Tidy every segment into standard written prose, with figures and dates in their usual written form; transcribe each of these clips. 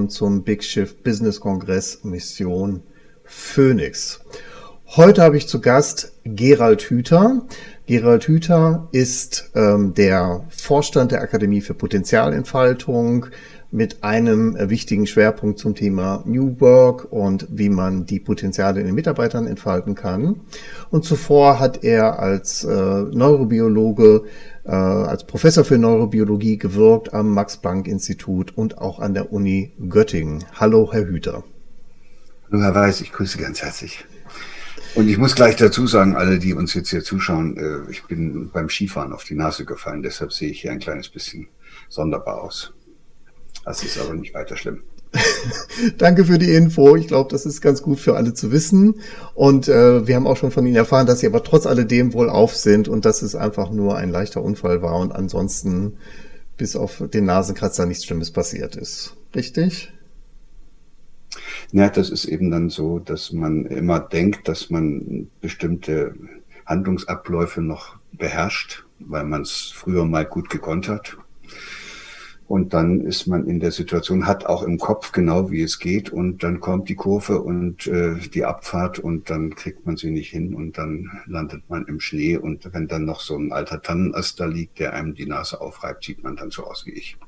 willkommen zum Big Shift Business Kongress Mission Phoenix. Heute habe ich zu Gast Gerald Hüther. Gerald Hüther ist der Vorstand der Akademie für Potenzialentfaltung mit einem wichtigen Schwerpunkt zum Thema New Work und wie man die Potenziale in den Mitarbeitern entfalten kann. Und zuvor hat er als Neurobiologe, als Professor für Neurobiologie gewirkt am Max-Planck-Institut und auch an der Uni Göttingen. Hallo, Herr Hüther. Hallo, Herr Weiß, ich grüße ganz herzlich. Und ich muss gleich dazu sagen, alle, die uns jetzt hier zuschauen, ich bin beim Skifahren auf die Nase gefallen, deshalb sehe ich hier ein kleines bisschen sonderbar aus. Das ist aber nicht weiter schlimm. Danke für die Info. Ich glaube, das ist ganz gut für alle zu wissen. Und wir haben auch schon von Ihnen erfahren, dass Sie aber trotz alledem wohlauf sind und dass es einfach nur ein leichter Unfall war und ansonsten bis auf den Nasenkratzer nichts Schlimmes passiert ist. Richtig? Ja, das ist eben dann so, dass man immer denkt, dass man bestimmte Handlungsabläufe noch beherrscht, weil man es früher mal gut gekonnt hat. Und dann ist man in der Situation, hat auch im Kopf genau, wie es geht. Und dann kommt die Kurve und die Abfahrt und dann kriegt man sie nicht hin und dann landet man im Schnee. Und wenn dann noch so ein alter Tannenast da liegt, der einem die Nase aufreibt, sieht man dann so aus wie ich.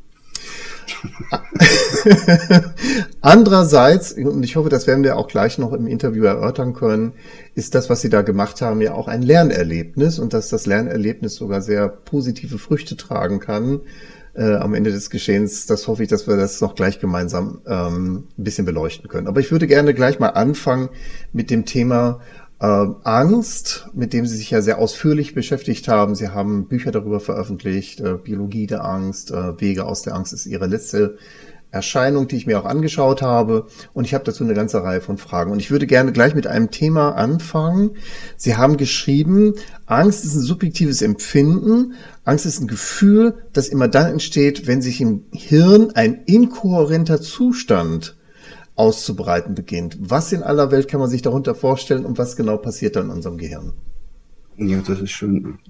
Andererseits, und ich hoffe, das werden wir auch gleich noch im Interview erörtern können, ist das, was Sie da gemacht haben, ja auch ein Lernerlebnis und dass das Lernerlebnis sogar sehr positive Früchte tragen kann. Am Ende des Geschehens, das hoffe ich, dass wir das noch gleich gemeinsam ein bisschen beleuchten können. Aber ich würde gerne gleich mal anfangen mit dem Thema Angst, mit dem Sie sich ja sehr ausführlich beschäftigt haben. Sie haben Bücher darüber veröffentlicht, Biologie der Angst, Wege aus der Angst ist Ihre letzte Erscheinung, die ich mir auch angeschaut habe. Und ich habe dazu eine ganze Reihe von Fragen. Und ich würde gerne gleich mit einem Thema anfangen. Sie haben geschrieben, Angst ist ein subjektives Empfinden. Angst ist ein Gefühl, das immer dann entsteht, wenn sich im Hirn ein inkohärenter Zustand auszubreiten beginnt. Was in aller Welt kann man sich darunter vorstellen und was genau passiert dann in unserem Gehirn? Ja, das ist schon,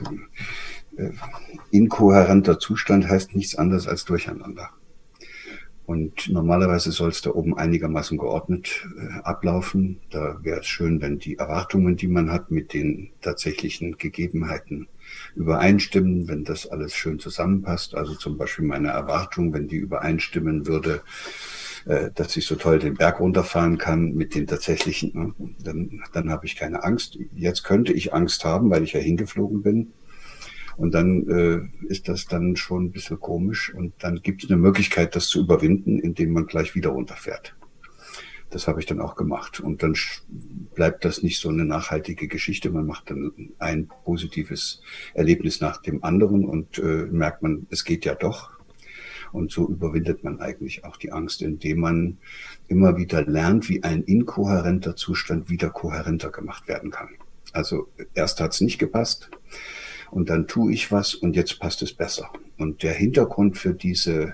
inkohärenter Zustand heißt nichts anderes als Durcheinander. Und normalerweise soll es da oben einigermaßen geordnet ablaufen. Da wäre es schön, wenn die Erwartungen, die man hat, mit den tatsächlichen Gegebenheiten übereinstimmen, wenn das alles schön zusammenpasst. Also zum Beispiel meine Erwartung, wenn die übereinstimmen würde, dass ich so toll den Berg runterfahren kann mit den tatsächlichen, dann habe ich keine Angst. Jetzt könnte ich Angst haben, weil ich ja hingeflogen bin. Und dann ist das dann schon ein bisschen komisch. Und dann gibt es eine Möglichkeit, das zu überwinden, indem man gleich wieder runterfährt. Das habe ich dann auch gemacht. Und dann bleibt das nicht so eine nachhaltige Geschichte. Man macht dann ein positives Erlebnis nach dem anderen und merkt man, es geht ja doch. Und so überwindet man eigentlich auch die Angst, indem man immer wieder lernt, wie ein inkohärenter Zustand wieder kohärenter gemacht werden kann. Also erst hat es nicht gepasst. Und dann tue ich was und jetzt passt es besser. Und der Hintergrund für diese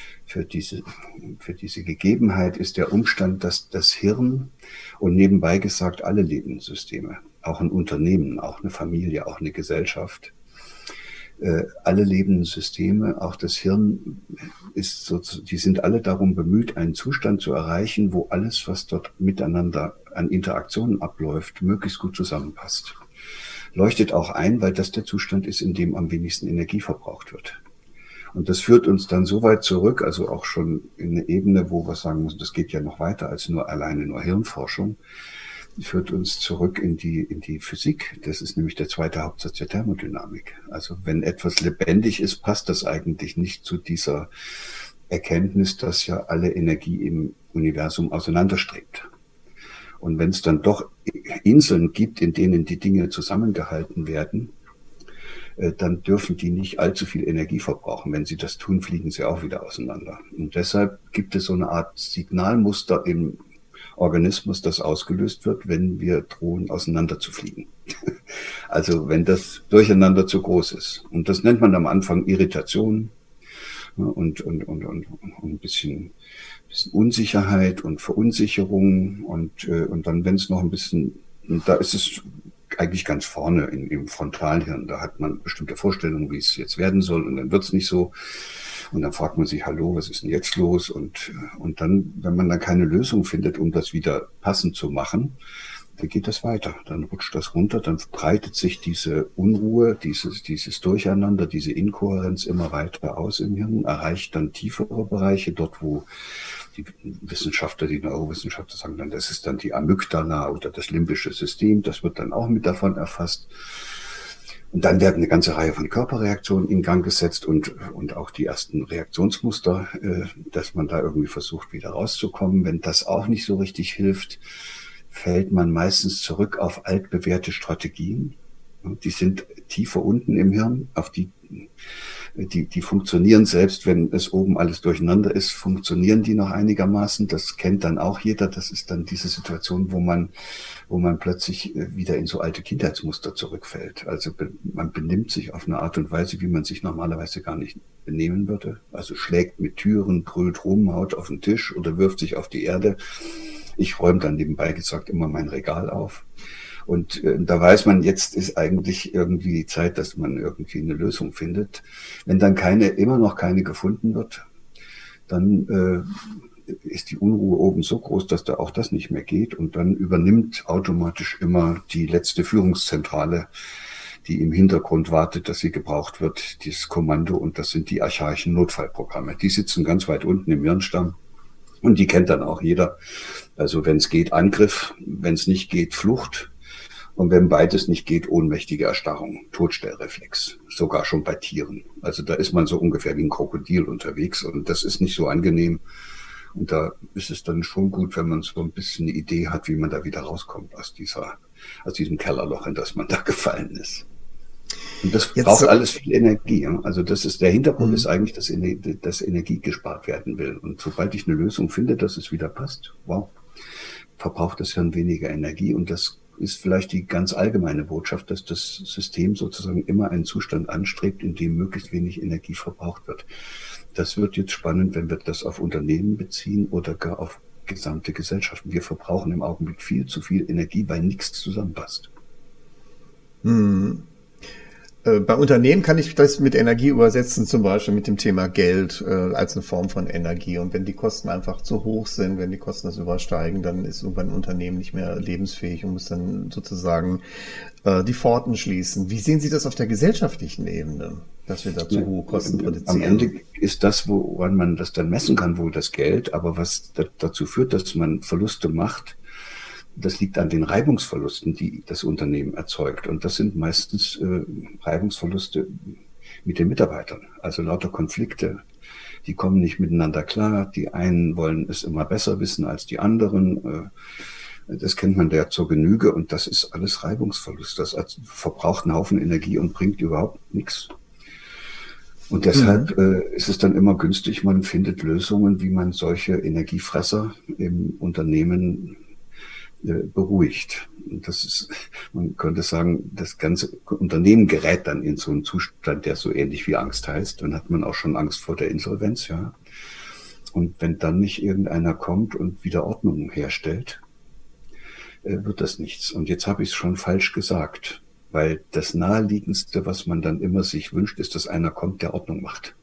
Gegebenheit ist der Umstand, dass das Hirn und nebenbei gesagt alle Lebenssysteme, auch ein Unternehmen, auch eine Familie, auch eine Gesellschaft, alle Lebenssysteme, auch das Hirn ist so, die sind alle darum bemüht, einen Zustand zu erreichen, wo alles, was dort miteinander an Interaktionen abläuft, möglichst gut zusammenpasst. Leuchtet auch ein, weil das der Zustand ist, in dem am wenigsten Energie verbraucht wird. Und das führt uns dann so weit zurück, also auch schon in eine Ebene, wo wir sagen müssen, das geht ja noch weiter als nur alleine nur Hirnforschung, führt uns zurück in die Physik. Das ist nämlich der zweite Hauptsatz der Thermodynamik. Also wenn etwas lebendig ist, passt das eigentlich nicht zu dieser Erkenntnis, dass ja alle Energie im Universum auseinanderstrebt. Und wenn es dann doch Inseln gibt, in denen die Dinge zusammengehalten werden, dann dürfen die nicht allzu viel Energie verbrauchen. Wenn sie das tun, fliegen sie auch wieder auseinander. Und deshalb gibt es so eine Art Signalmuster im Organismus, das ausgelöst wird, wenn wir drohen, auseinander zu fliegen. Also wenn das Durcheinander zu groß ist. Und das nennt man am Anfang Irritation und ein bisschen Unsicherheit und Verunsicherung und dann, wenn es noch ein bisschen, da ist es eigentlich ganz vorne im Frontalhirn, da hat man bestimmte Vorstellungen, wie es jetzt werden soll und dann wird es nicht so. Und dann fragt man sich, hallo, was ist denn jetzt los? Und dann, wenn man dann keine Lösung findet, um das wieder passend zu machen, dann geht das weiter. Dann rutscht das runter, dann breitet sich diese Unruhe, dieses Durcheinander, diese Inkohärenz immer weiter aus im Hirn, erreicht dann tiefere Bereiche, dort wo die Wissenschaftler, die Neurowissenschaftler sagen dann, das ist dann die Amygdala oder das limbische System, das wird dann auch mit davon erfasst. Und dann werden eine ganze Reihe von Körperreaktionen in Gang gesetzt und auch die ersten Reaktionsmuster, dass man da irgendwie versucht, wieder rauszukommen. Wenn das auch nicht so richtig hilft, fällt man meistens zurück auf altbewährte Strategien. Die sind tiefer unten im Hirn, auf die funktionieren, selbst wenn es oben alles durcheinander ist, funktionieren die noch einigermaßen. Das kennt dann auch jeder. Das ist dann diese Situation, wo man plötzlich wieder in so alte Kindheitsmuster zurückfällt. Also man benimmt sich auf eine Art und Weise, wie man sich normalerweise gar nicht benehmen würde. Also schlägt mit Türen, brüllt rum, haut auf den Tisch oder wirft sich auf die Erde. Ich räume dann nebenbei gesagt immer mein Regal auf. Und da weiß man, jetzt ist eigentlich irgendwie die Zeit, dass man irgendwie eine Lösung findet. Wenn dann immer noch keine gefunden wird, dann ist die Unruhe oben so groß, dass da auch das nicht mehr geht. Und dann übernimmt automatisch immer die letzte Führungszentrale, die im Hintergrund wartet, dass sie gebraucht wird, dieses Kommando. Und das sind die archaischen Notfallprogramme. Die sitzen ganz weit unten im Hirnstamm. Und die kennt dann auch jeder. Also wenn es geht, Angriff, wenn es nicht geht, Flucht. Und wenn beides nicht geht, ohnmächtige Erstarrung, Todstellreflex, sogar schon bei Tieren. Also da ist man so ungefähr wie ein Krokodil unterwegs und das ist nicht so angenehm. Und da ist es dann schon gut, wenn man so ein bisschen eine Idee hat, wie man da wieder rauskommt aus diesem Kellerloch, in das man da gefallen ist. Und das braucht alles viel Energie. Ja? Also der Hintergrund ist eigentlich, dass Energie gespart werden will. Und sobald ich eine Lösung finde, dass es wieder passt, wow, verbraucht das Hirn weniger Energie. Und das ist vielleicht die ganz allgemeine Botschaft, dass das System sozusagen immer einen Zustand anstrebt, in dem möglichst wenig Energie verbraucht wird. Das wird jetzt spannend, wenn wir das auf Unternehmen beziehen oder gar auf gesamte Gesellschaften. Wir verbrauchen im Augenblick viel zu viel Energie, weil nichts zusammenpasst. Bei Unternehmen kann ich das mit Energie übersetzen, zum Beispiel mit dem Thema Geld als eine Form von Energie. Und wenn die Kosten einfach zu hoch sind, wenn die Kosten das übersteigen, dann ist irgendwann ein Unternehmen nicht mehr lebensfähig und muss dann sozusagen die Pforten schließen. Wie sehen Sie das auf der gesellschaftlichen Ebene, dass wir da zu hohe Kosten produzieren? Am Ende ist das, woran man das dann messen kann, wohl das Geld. Aber was dazu führt, dass man Verluste macht, das liegt an den Reibungsverlusten, die das Unternehmen erzeugt. Und das sind meistens Reibungsverluste mit den Mitarbeitern. Also lauter Konflikte, die kommen nicht miteinander klar. Die einen wollen es immer besser wissen als die anderen. Das kennt man ja zur Genüge. Und das ist alles Reibungsverlust. Das verbraucht einen Haufen Energie und bringt überhaupt nichts. Und deshalb ist es dann immer günstig, man findet Lösungen, wie man solche Energiefresser im Unternehmen beruhigt. Und das ist, man könnte sagen, das ganze Unternehmen gerät dann in so einen Zustand, der so ähnlich wie Angst heißt. Dann hat man auch schon Angst vor der Insolvenz, ja. Und wenn dann nicht irgendeiner kommt und wieder Ordnung herstellt, wird das nichts. Und jetzt habe ich es schon falsch gesagt, weil das Naheliegendste, was man dann immer sich wünscht, ist, dass einer kommt, der Ordnung macht.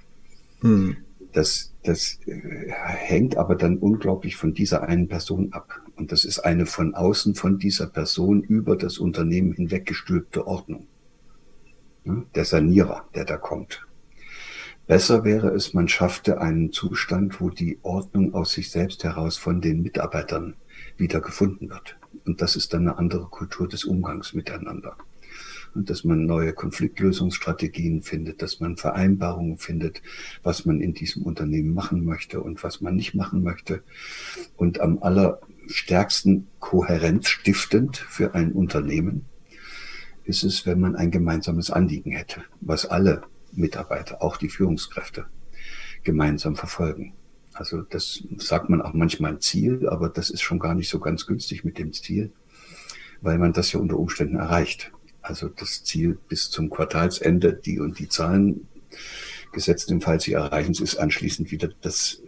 Das hängt aber dann unglaublich von dieser einen Person ab. Und das ist eine von außen von dieser Person über das Unternehmen hinweggestülpte Ordnung. Der Sanierer, der da kommt. Besser wäre es, man schaffte einen Zustand, wo die Ordnung aus sich selbst heraus von den Mitarbeitern wieder gefunden wird. Und das ist dann eine andere Kultur des Umgangs miteinander. Und dass man neue Konfliktlösungsstrategien findet, dass man Vereinbarungen findet, was man in diesem Unternehmen machen möchte und was man nicht machen möchte. Und am allerstärksten kohärenzstiftend für ein Unternehmen ist es, wenn man ein gemeinsames Anliegen hätte, was alle Mitarbeiter, auch die Führungskräfte, gemeinsam verfolgen. Also das sagt man auch manchmal ein Ziel, aber das ist schon gar nicht so ganz günstig mit dem Ziel, weil man das ja unter Umständen erreicht. Also das Ziel bis zum Quartalsende, die und die Zahlen gesetzt, im Fall sie erreichen, ist anschließend wieder das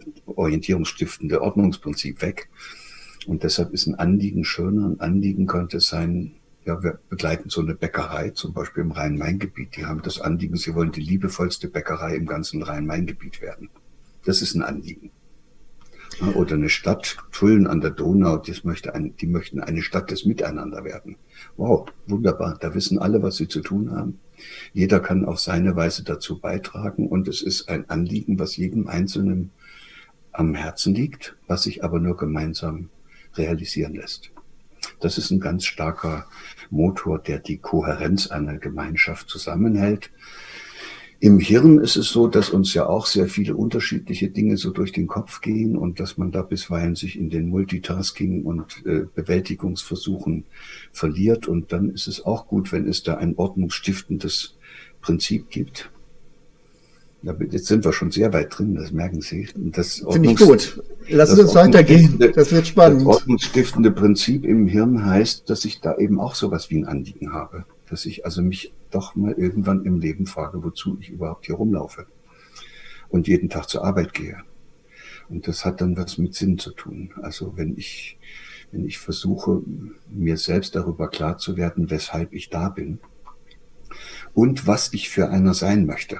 orientierungsstiftende Ordnungsprinzip weg. Und deshalb ist ein Anliegen schöner. Ein Anliegen könnte sein, Ja, wir begleiten so eine Bäckerei, zum Beispiel im Rhein-Main-Gebiet. Die haben das Anliegen, sie wollen die liebevollste Bäckerei im ganzen Rhein-Main-Gebiet werden. Das ist ein Anliegen. Oder eine Stadt, Tulln an der Donau, die möchten eine Stadt des Miteinander werden. Wow, wunderbar. Da wissen alle, was sie zu tun haben. Jeder kann auf seine Weise dazu beitragen und es ist ein Anliegen, was jedem Einzelnen am Herzen liegt, was sich aber nur gemeinsam realisieren lässt. Das ist ein ganz starker Motor, der die Kohärenz einer Gemeinschaft zusammenhält. Im Hirn ist es so, dass uns ja auch sehr viele unterschiedliche Dinge so durch den Kopf gehen und dass man da bisweilen sich in den Multitasking und Bewältigungsversuchen verliert. Und dann ist es auch gut, wenn es da ein ordnungsstiftendes Prinzip gibt. Jetzt sind wir schon sehr weit drin, das merken Sie. Finde ich gut. Lassen Sie uns weitergehen. Das wird spannend. Das ordnungsstiftende Prinzip im Hirn heißt, dass ich da eben auch sowas wie ein Anliegen habe. Dass ich also mich doch mal irgendwann im Leben frage, wozu ich überhaupt hier rumlaufe und jeden Tag zur Arbeit gehe. Und das hat dann was mit Sinn zu tun. Also wenn ich versuche, mir selbst darüber klar zu werden, weshalb ich da bin und was ich für einer sein möchte,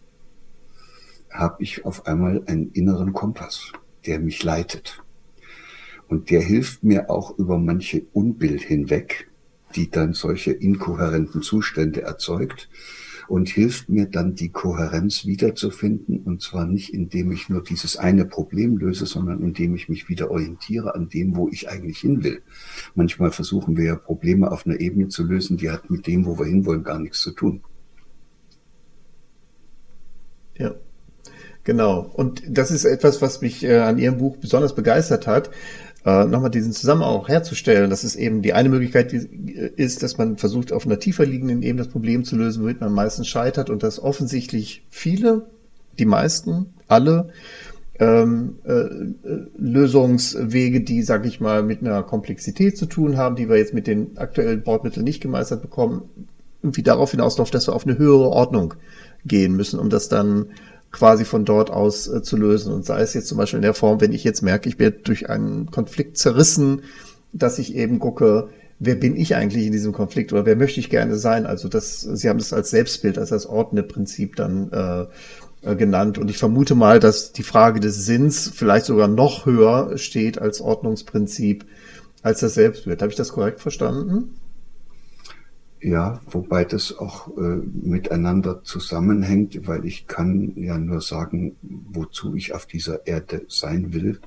habe ich auf einmal einen inneren Kompass, der mich leitet. Und der hilft mir auch über manche Unbill hinweg, die dann solche inkohärenten Zustände erzeugt und hilft mir dann, die Kohärenz wiederzufinden. Und zwar nicht, indem ich nur dieses eine Problem löse, sondern indem ich mich wieder orientiere an dem, wo ich eigentlich hin will. Manchmal versuchen wir ja Probleme auf einer Ebene zu lösen, die hat mit dem, wo wir hinwollen, gar nichts zu tun. Ja. Genau. Und das ist etwas, was mich an Ihrem Buch besonders begeistert hat, nochmal diesen Zusammenhang auch herzustellen, dass es eben die eine Möglichkeit ist, dass man versucht, auf einer tiefer liegenden Ebene das Problem zu lösen, womit man meistens scheitert und dass offensichtlich viele, die meisten, alle Lösungswege, die, sage ich mal, mit einer Komplexität zu tun haben, die wir jetzt mit den aktuellen Bordmitteln nicht gemeistert bekommen, irgendwie darauf hinausläuft, dass wir auf eine höhere Ordnung gehen müssen, um das dann quasi von dort aus zu lösen. Und sei es jetzt zum Beispiel in der Form, wenn ich jetzt merke, ich werde durch einen Konflikt zerrissen, dass ich eben gucke, wer bin ich eigentlich in diesem Konflikt oder wer möchte ich gerne sein? Also Sie haben das als Selbstbild, als das ordnende Prinzip dann genannt. Und ich vermute mal, dass die Frage des Sinns vielleicht sogar noch höher steht als Ordnungsprinzip, als das Selbstbild. Habe ich das korrekt verstanden? Ja, wobei das auch miteinander zusammenhängt, weil ich kann ja nur sagen, wozu ich auf dieser Erde sein will,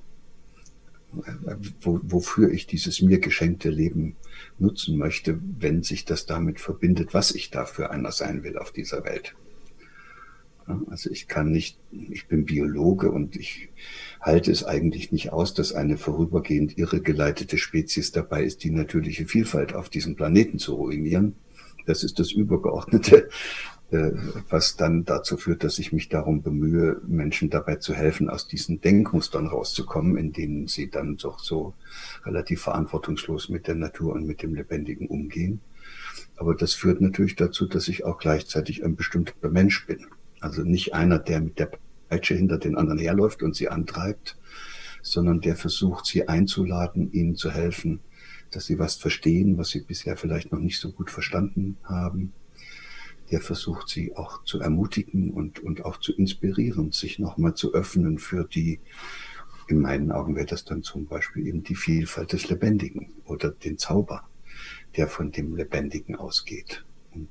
wofür ich dieses mir geschenkte Leben nutzen möchte, wenn sich das damit verbindet, was ich da für einer sein will auf dieser Welt. Also ich bin Biologe und ich halte es eigentlich nicht aus, dass eine vorübergehend irregeleitete Spezies dabei ist, die natürliche Vielfalt auf diesem Planeten zu ruinieren. Das ist das Übergeordnete, was dann dazu führt, dass ich mich darum bemühe, Menschen dabei zu helfen, aus diesen Denkmustern rauszukommen, in denen sie dann doch so relativ verantwortungslos mit der Natur und mit dem Lebendigen umgehen. Aber das führt natürlich dazu, dass ich auch gleichzeitig ein bestimmter Mensch bin. Also nicht einer, der mit der Peitsche hinter den anderen herläuft und sie antreibt, sondern der versucht, sie einzuladen, ihnen zu helfen, dass sie was verstehen, was sie bisher vielleicht noch nicht so gut verstanden haben. Der versucht, sie auch zu ermutigen und auch zu inspirieren, sich nochmal zu öffnen für die, in meinen Augen wäre das dann zum Beispiel eben die Vielfalt des Lebendigen oder den Zauber, der von dem Lebendigen ausgeht. Und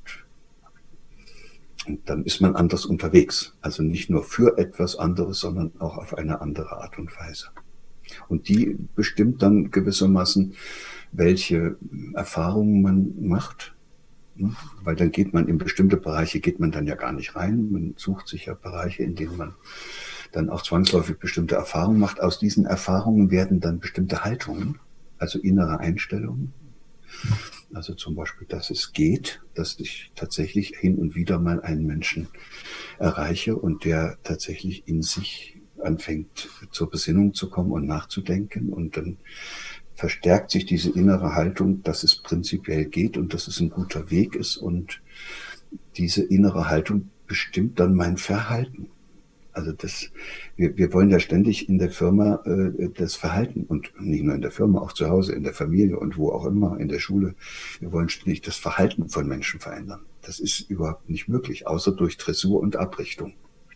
dann ist man anders unterwegs. Also nicht nur für etwas anderes, sondern auch auf eine andere Art und Weise. Und die bestimmt dann gewissermaßen, welche Erfahrungen man macht. Weil dann geht man in bestimmte Bereiche, geht man dann ja gar nicht rein. Man sucht sich ja Bereiche, in denen man dann auch zwangsläufig bestimmte Erfahrungen macht. Aus diesen Erfahrungen werden dann bestimmte Haltungen, also innere Einstellungen. Also zum Beispiel, dass es geht, dass ich tatsächlich hin und wieder mal einen Menschen erreiche und der tatsächlich in sich anfängt zur Besinnung zu kommen und nachzudenken und dann verstärkt sich diese innere Haltung, dass es prinzipiell geht und dass es ein guter Weg ist und diese innere Haltung bestimmt dann mein Verhalten. Also wir wollen ja ständig in der Firma das Verhalten und nicht nur in der Firma, auch zu Hause, in der Familie und wo auch immer, in der Schule. Wir wollen ständig das Verhalten von Menschen verändern. Das ist überhaupt nicht möglich, außer durch Dressur und Abrichtung.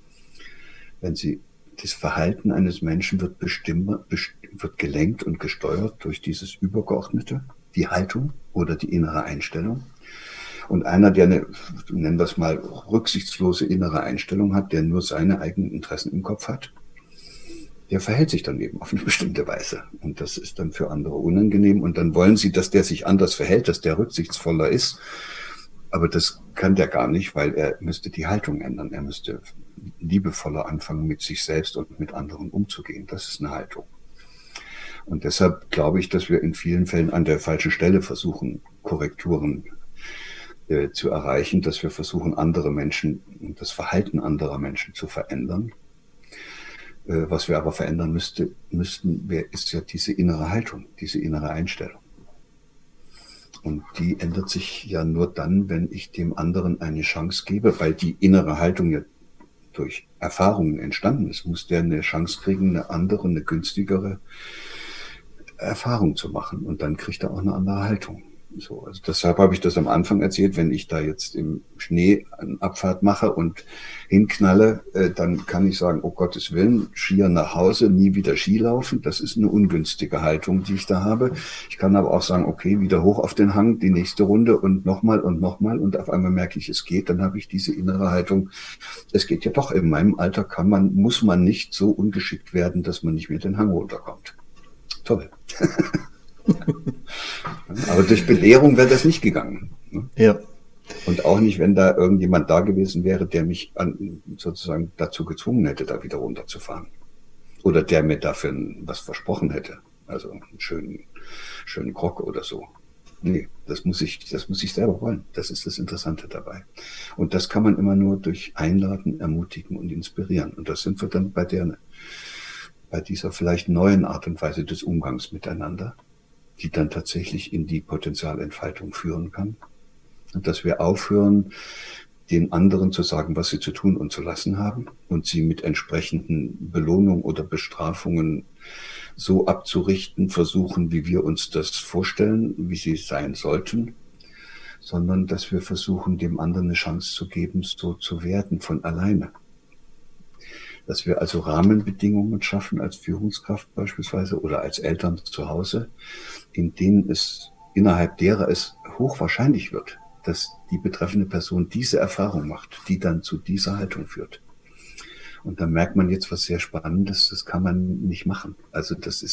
Das Verhalten eines Menschen wird wird gelenkt und gesteuert durch dieses Übergeordnete, die Haltung oder die innere Einstellung. Und einer, der nennen wir es mal, rücksichtslose innere Einstellung hat, der nur seine eigenen Interessen im Kopf hat, der verhält sich dann eben auf eine bestimmte Weise. Und das ist dann für andere unangenehm. Und dann wollen sie, dass der sich anders verhält, dass der rücksichtsvoller ist. Aber das kann der gar nicht, weil er müsste die Haltung ändern. Er müsste liebevoller anfangen, mit sich selbst und mit anderen umzugehen. Das ist eine Haltung. Und deshalb glaube ich, dass wir in vielen Fällen an der falschen Stelle versuchen, Korrekturen zu erreichen, dass wir versuchen, andere Menschen und das Verhalten anderer Menschen zu verändern. Was wir aber verändern müssten, ist ja diese innere Haltung, diese innere Einstellung. Und die ändert sich ja nur dann, wenn ich dem anderen eine Chance gebe, weil die innere Haltung ja durch Erfahrungen entstanden ist, muss der eine Chance kriegen, eine andere, eine günstigere Erfahrung zu machen. Und dann kriegt er auch eine andere Haltung. So, also deshalb habe ich das am Anfang erzählt, wenn ich da jetzt im Schnee eine Abfahrt mache und hinknalle, dann kann ich sagen, oh Gottes Willen, Skier nach Hause, nie wieder Ski laufen. Das ist eine ungünstige Haltung, die ich da habe. Ich kann aber auch sagen, okay, wieder hoch auf den Hang, die nächste Runde und nochmal und auf einmal merke ich, es geht. Dann habe ich diese innere Haltung, es geht ja doch, in meinem Alter muss man nicht so ungeschickt werden, dass man nicht mehr den Hang runterkommt. Toll. Aber durch Belehrung wäre das nicht gegangen. Ja. Und auch nicht, wenn da irgendjemand da gewesen wäre, der mich sozusagen dazu gezwungen hätte, da wieder runterzufahren. Oder der mir dafür was versprochen hätte. Also einen schönen Grog oder so. Nee, das muss ich selber wollen. Das ist das Interessante dabei. Und das kann man immer nur durch Einladen, Ermutigen und Inspirieren. Und das sind wir dann bei dieser vielleicht neuen Art und Weise des Umgangs miteinander, die dann tatsächlich in die Potenzialentfaltung führen kann. Und dass wir aufhören, den anderen zu sagen, was sie zu tun und zu lassen haben und sie mit entsprechenden Belohnungen oder Bestrafungen so abzurichten versuchen, wie wir uns das vorstellen, wie sie sein sollten, sondern dass wir versuchen, dem anderen eine Chance zu geben, so zu werden von alleine. Dass wir also Rahmenbedingungen schaffen als Führungskraft beispielsweise oder als Eltern zu Hause, innerhalb derer es hochwahrscheinlich wird, dass die betreffende Person diese Erfahrung macht, die dann zu dieser Haltung führt. Und da merkt man jetzt was sehr Spannendes, das kann man nicht machen. Also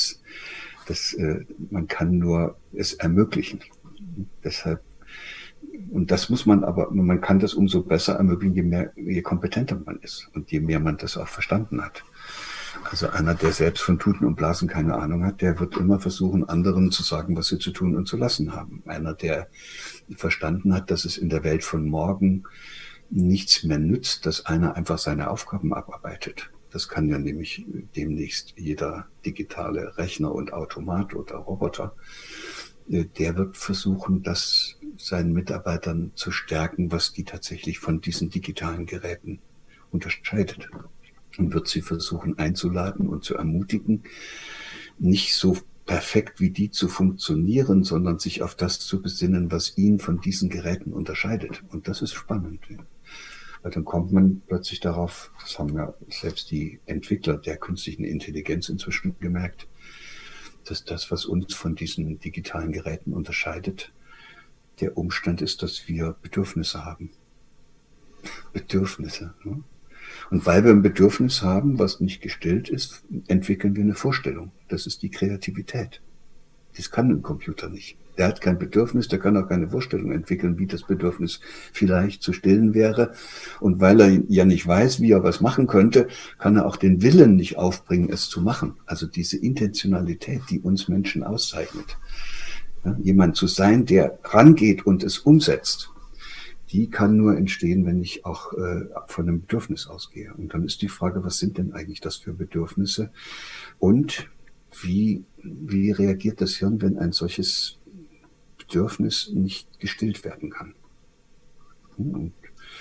man kann nur es ermöglichen. Deshalb, und das muss man kann das umso besser ermöglichen, je kompetenter man ist und je mehr man das auch verstanden hat. Also einer, der selbst von Tuten und Blasen keine Ahnung hat, der wird immer versuchen, anderen zu sagen, was sie zu tun und zu lassen haben. Einer, der verstanden hat, dass es in der Welt von morgen nichts mehr nützt, dass einer einfach seine Aufgaben abarbeitet. Das kann ja nämlich demnächst jeder digitale Rechner und Automat oder Roboter. Der wird versuchen, das seinen Mitarbeitern zu stärken, was die tatsächlich von diesen digitalen Geräten unterscheidet. Und wird sie versuchen einzuladen und zu ermutigen, nicht so perfekt wie die zu funktionieren, sondern sich auf das zu besinnen, was ihn von diesen Geräten unterscheidet. Und das ist spannend. Weil dann kommt man plötzlich darauf, das haben ja selbst die Entwickler der künstlichen Intelligenz inzwischen gemerkt, dass das, was uns von diesen digitalen Geräten unterscheidet, der Umstand ist, dass wir Bedürfnisse haben. Bedürfnisse. Ne? Und weil wir ein Bedürfnis haben, was nicht gestillt ist, entwickeln wir eine Vorstellung. Das ist die Kreativität. Das kann ein Computer nicht. Der hat kein Bedürfnis, der kann auch keine Vorstellung entwickeln, wie das Bedürfnis vielleicht zu stillen wäre. Und weil er ja nicht weiß, wie er was machen könnte, kann er auch den Willen nicht aufbringen, es zu machen. Also diese Intentionalität, die uns Menschen auszeichnet. Ja, jemand zu sein, der rangeht und es umsetzt, die kann nur entstehen, wenn ich auch von einem Bedürfnis ausgehe. Und dann ist die Frage, was sind denn eigentlich das für Bedürfnisse? Und wie reagiert das Hirn, wenn ein solches Bedürfnis nicht gestillt werden kann? Und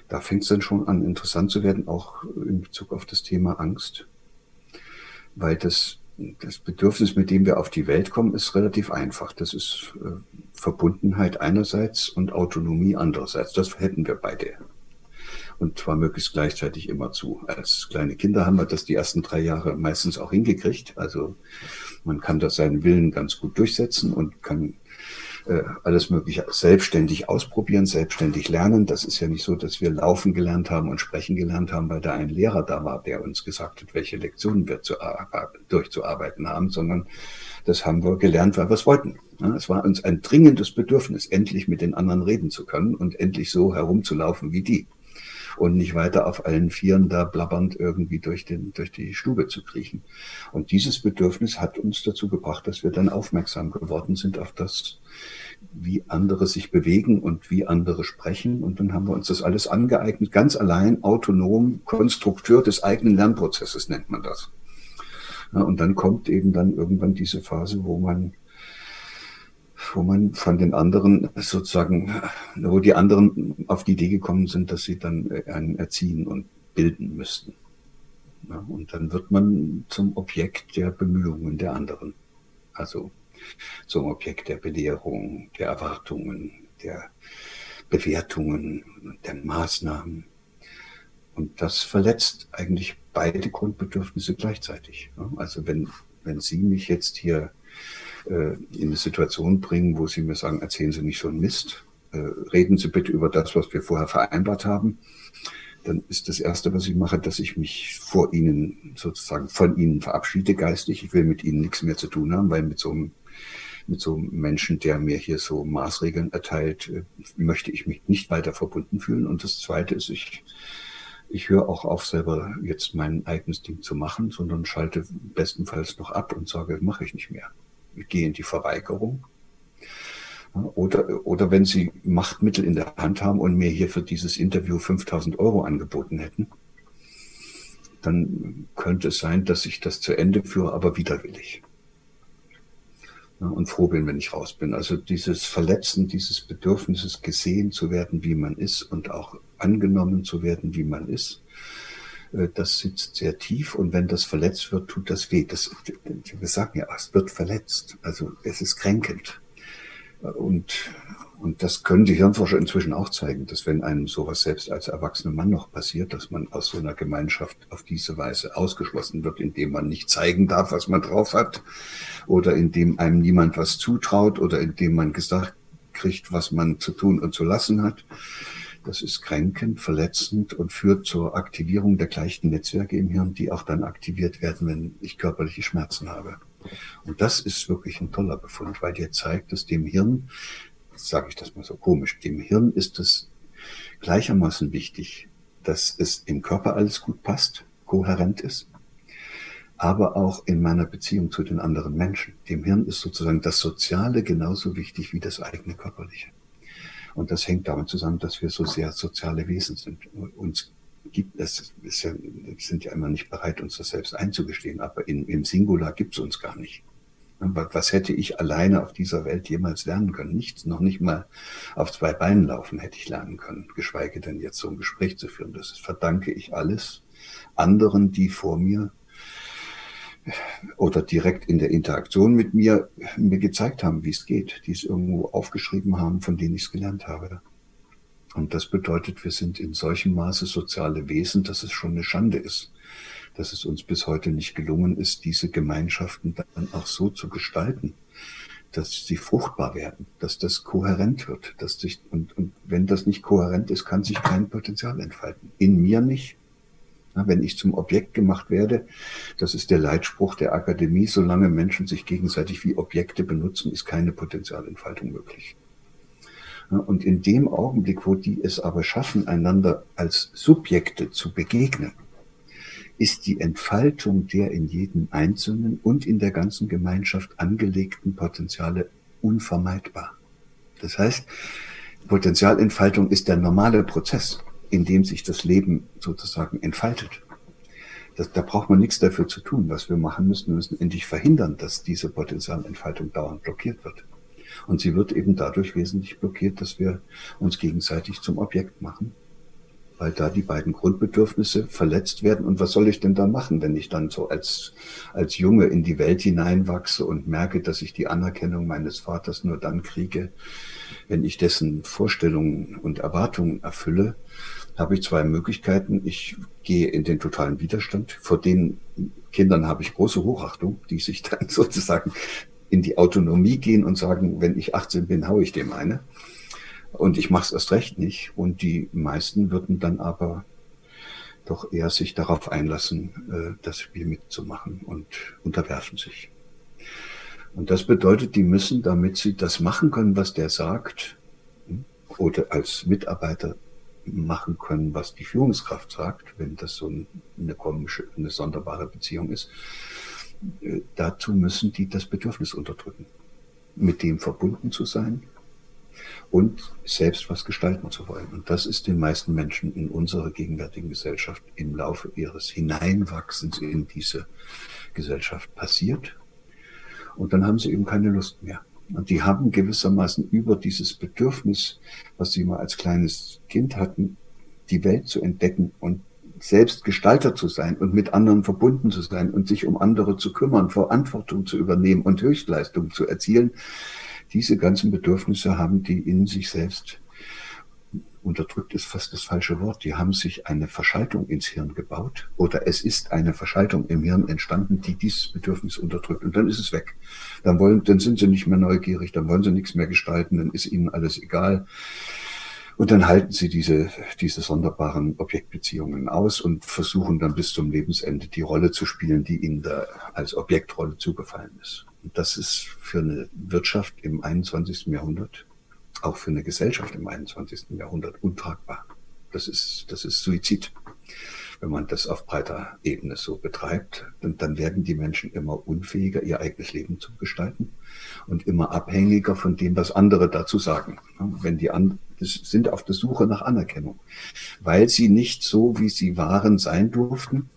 Da fängt es dann schon an, interessant zu werden, auch in Bezug auf das Thema Angst. Weil das Bedürfnis, mit dem wir auf die Welt kommen, ist relativ einfach. Das ist Verbundenheit einerseits und Autonomie andererseits. Das hätten wir beide. Und zwar möglichst gleichzeitig immerzu. Als kleine Kinder haben wir das die ersten 3 Jahre meistens auch hingekriegt. Also man kann das seinen Willen ganz gut durchsetzen und kann alles Mögliche selbstständig ausprobieren, selbstständig lernen. Das ist ja nicht so, dass wir laufen gelernt haben und sprechen gelernt haben, weil da ein Lehrer da war, der uns gesagt hat, welche Lektionen wir durchzuarbeiten haben, sondern das haben wir gelernt, weil wir es wollten. Es war uns ein dringendes Bedürfnis, endlich mit den anderen reden zu können und endlich so herumzulaufen wie die. Und nicht weiter auf allen Vieren da blabbernd irgendwie durch die Stube zu kriechen. Und dieses Bedürfnis hat uns dazu gebracht, dass wir dann aufmerksam geworden sind auf das, wie andere sich bewegen und wie andere sprechen. Und dann haben wir uns das alles angeeignet, ganz allein, autonom, Konstrukteur des eigenen Lernprozesses nennt man das. Ja, und dann kommt eben dann irgendwann diese Phase, wo man von den anderen sozusagen, wo die anderen auf die Idee gekommen sind, dass sie dann einen erziehen und bilden müssten. Ja, und dann wird man zum Objekt der Bemühungen der anderen. Also zum Objekt der Belehrung, der Erwartungen, der Bewertungen, der Maßnahmen. Und das verletzt eigentlich beide Grundbedürfnisse gleichzeitig. Ja, also wenn Sie mich jetzt hier in eine Situation bringen, wo Sie mir sagen, erzählen Sie nicht so einen Mist, reden Sie bitte über das, was wir vorher vereinbart haben, dann ist das Erste, was ich mache, dass ich mich vor Ihnen sozusagen von Ihnen verabschiede geistig. Ich will mit Ihnen nichts mehr zu tun haben, weil mit so einem Menschen, der mir hier so Maßregeln erteilt, möchte ich mich nicht weiter verbunden fühlen. Und das Zweite ist, ich höre auch auf, selber jetzt mein eigenes Ding zu machen, sondern schalte bestenfalls noch ab und sage, mache ich nicht mehr. Ich gehe in die Verweigerung. Oder wenn Sie Machtmittel in der Hand haben und mir hier für dieses Interview 5.000 € angeboten hätten, dann könnte es sein, dass ich das zu Ende führe, aber widerwillig. Und froh bin, wenn ich raus bin. Also dieses Verletzen, dieses Bedürfnisses, gesehen zu werden, wie man ist und auch angenommen zu werden, wie man ist, das sitzt sehr tief, und wenn das verletzt wird, tut das weh. Wir sagen ja, es wird verletzt, also es ist kränkend. Und das können die Hirnforscher inzwischen auch zeigen, dass wenn einem sowas selbst als erwachsener Mann noch passiert, dass man aus so einer Gemeinschaft auf diese Weise ausgeschlossen wird, indem man nicht zeigen darf, was man drauf hat, oder indem einem niemand was zutraut, oder indem man gesagt kriegt, was man zu tun und zu lassen hat. Das ist kränkend, verletzend und führt zur Aktivierung der gleichen Netzwerke im Hirn, die auch dann aktiviert werden, wenn ich körperliche Schmerzen habe. Und das ist wirklich ein toller Befund, weil der zeigt, dass dem Hirn, jetzt sage ich das mal so komisch, dem Hirn ist es gleichermaßen wichtig, dass es im Körper alles gut passt, kohärent ist, aber auch in meiner Beziehung zu den anderen Menschen. Dem Hirn ist sozusagen das Soziale genauso wichtig wie das eigene Körperliche. Und das hängt damit zusammen, dass wir so sehr soziale Wesen sind. Uns gibt es, wir sind ja immer nicht bereit, uns das selbst einzugestehen, aber im Singular gibt es uns gar nicht. Was hätte ich alleine auf dieser Welt jemals lernen können? Nichts, noch nicht mal auf 2 Beinen laufen hätte ich lernen können, geschweige denn jetzt so ein Gespräch zu führen. Das verdanke ich alles anderen, die vor mir oder direkt in der Interaktion mit mir gezeigt haben, wie es geht, die es irgendwo aufgeschrieben haben, von denen ich es gelernt habe. Und das bedeutet, wir sind in solchem Maße soziale Wesen, dass es schon eine Schande ist, dass es uns bis heute nicht gelungen ist, diese Gemeinschaften dann auch so zu gestalten, dass sie fruchtbar werden, dass das kohärent wird. Und wenn das nicht kohärent ist, kann sich kein Potenzial entfalten. In mir nicht. Wenn ich zum Objekt gemacht werde, das ist der Leitspruch der Akademie, solange Menschen sich gegenseitig wie Objekte benutzen, ist keine Potenzialentfaltung möglich. Und in dem Augenblick, wo die es aber schaffen, einander als Subjekte zu begegnen, ist die Entfaltung der in jedem Einzelnen und in der ganzen Gemeinschaft angelegten Potenziale unvermeidbar. Das heißt, Potenzialentfaltung ist der normale Prozess, in dem sich das Leben sozusagen entfaltet. Da braucht man nichts dafür zu tun. Was wir machen müssen, wir müssen endlich verhindern, dass diese Potenzialentfaltung dauernd blockiert wird. Und sie wird eben dadurch wesentlich blockiert, dass wir uns gegenseitig zum Objekt machen weil da die beiden Grundbedürfnisse verletzt werden. Und was soll ich denn dann machen, wenn ich dann so als Junge in die Welt hineinwachse und merke, dass ich die Anerkennung meines Vaters nur dann kriege, wenn ich dessen Vorstellungen und Erwartungen erfülle? Habe ich zwei Möglichkeiten. Ich gehe in den totalen Widerstand. Vor den Kindern habe ich große Hochachtung, die sich dann sozusagen in die Autonomie gehen und sagen, wenn ich 18 bin, haue ich dem eine. Und ich mache es erst recht nicht. Und die meisten würden dann aber doch eher sich darauf einlassen, das Spiel mitzumachen und unterwerfen sich. Und das bedeutet, die müssen, damit sie das machen können, was der sagt, oder als Mitarbeiter machen können, was die Führungskraft sagt, wenn das so eine komische, eine sonderbare Beziehung ist, dazu müssen die das Bedürfnis unterdrücken, mit dem verbunden zu sein und selbst was gestalten zu wollen. Und das ist den meisten Menschen in unserer gegenwärtigen Gesellschaft im Laufe ihres Hineinwachsens in diese Gesellschaft passiert. Und dann haben sie eben keine Lust mehr. Und die haben gewissermaßen über dieses Bedürfnis, was sie mal als kleines Kind hatten, die Welt zu entdecken und selbst Gestalter zu sein und mit anderen verbunden zu sein und sich um andere zu kümmern, Verantwortung zu übernehmen und Höchstleistung zu erzielen. Diese ganzen Bedürfnisse haben die in sich selbst, unterdrückt ist fast das falsche Wort, die haben sich eine Verschaltung ins Hirn gebaut oder es ist eine Verschaltung im Hirn entstanden, die dieses Bedürfnis unterdrückt und dann ist es weg. Dann sind sie nicht mehr neugierig, dann wollen sie nichts mehr gestalten, dann ist ihnen alles egal. Und dann halten sie diese sonderbaren Objektbeziehungen aus und versuchen dann bis zum Lebensende die Rolle zu spielen, die ihnen da als Objektrolle zugefallen ist. Und das ist für eine Wirtschaft im 21. Jahrhundert, auch für eine Gesellschaft im 21. Jahrhundert untragbar. Das ist Suizid. Wenn man das auf breiter Ebene so betreibt, dann werden die Menschen immer unfähiger, ihr eigenes Leben zu gestalten und immer abhängiger von dem, was andere dazu sagen. Wenn die anderen sind auf der Suche nach Anerkennung, weil sie nicht so, wie sie waren, sein durften,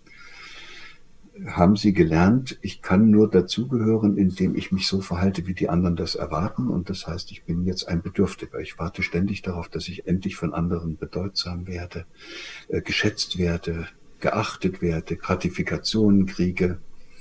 haben sie gelernt, ich kann nur dazugehören, indem ich mich so verhalte, wie die anderen das erwarten. Und das heißt, ich bin jetzt ein Bedürftiger. Ich warte ständig darauf, dass ich endlich von anderen bedeutsam werde, geschätzt werde, geachtet werde, Gratifikationen kriege.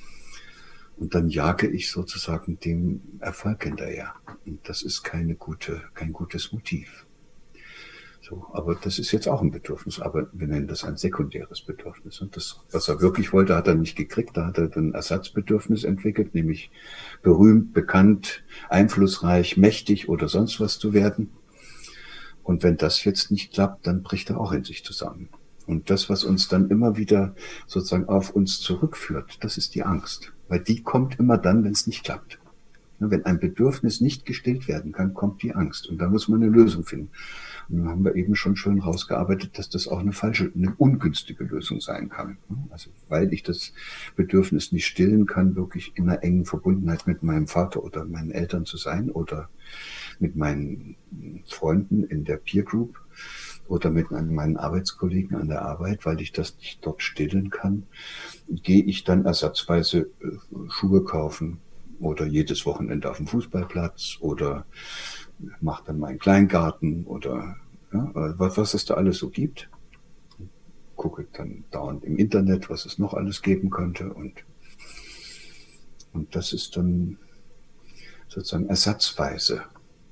Und dann jage ich sozusagen dem Erfolg hinterher. Und das ist kein gutes Motiv. So, aber das ist jetzt auch ein Bedürfnis, aber wir nennen das ein sekundäres Bedürfnis. Und das, was er wirklich wollte, hat er nicht gekriegt. Da hat er ein Ersatzbedürfnis entwickelt, nämlich berühmt, bekannt, einflussreich, mächtig oder sonst was zu werden. Und wenn das jetzt nicht klappt, dann bricht er auch in sich zusammen. Und das, was uns dann immer wieder sozusagen auf uns zurückführt, das ist die Angst. Weil die kommt immer dann, wenn es nicht klappt. Wenn ein Bedürfnis nicht gestillt werden kann, kommt die Angst. Und da muss man eine Lösung finden. Und dann haben wir eben schon schön rausgearbeitet, dass das auch eine ungünstige Lösung sein kann. Also weil ich das Bedürfnis nicht stillen kann, wirklich in einer engen Verbundenheit mit meinem Vater oder meinen Eltern zu sein oder mit meinen Freunden in der Peer Group oder mit meinen Arbeitskollegen an der Arbeit, weil ich das nicht dort stillen kann, gehe ich dann ersatzweise Schuhe kaufen oder jedes Wochenende auf dem Fußballplatz oder mache dann meinen Kleingarten oder ja, was es da alles so gibt. Gucke dann dauernd im Internet, was es noch alles geben könnte und das ist dann sozusagen ersatzweise.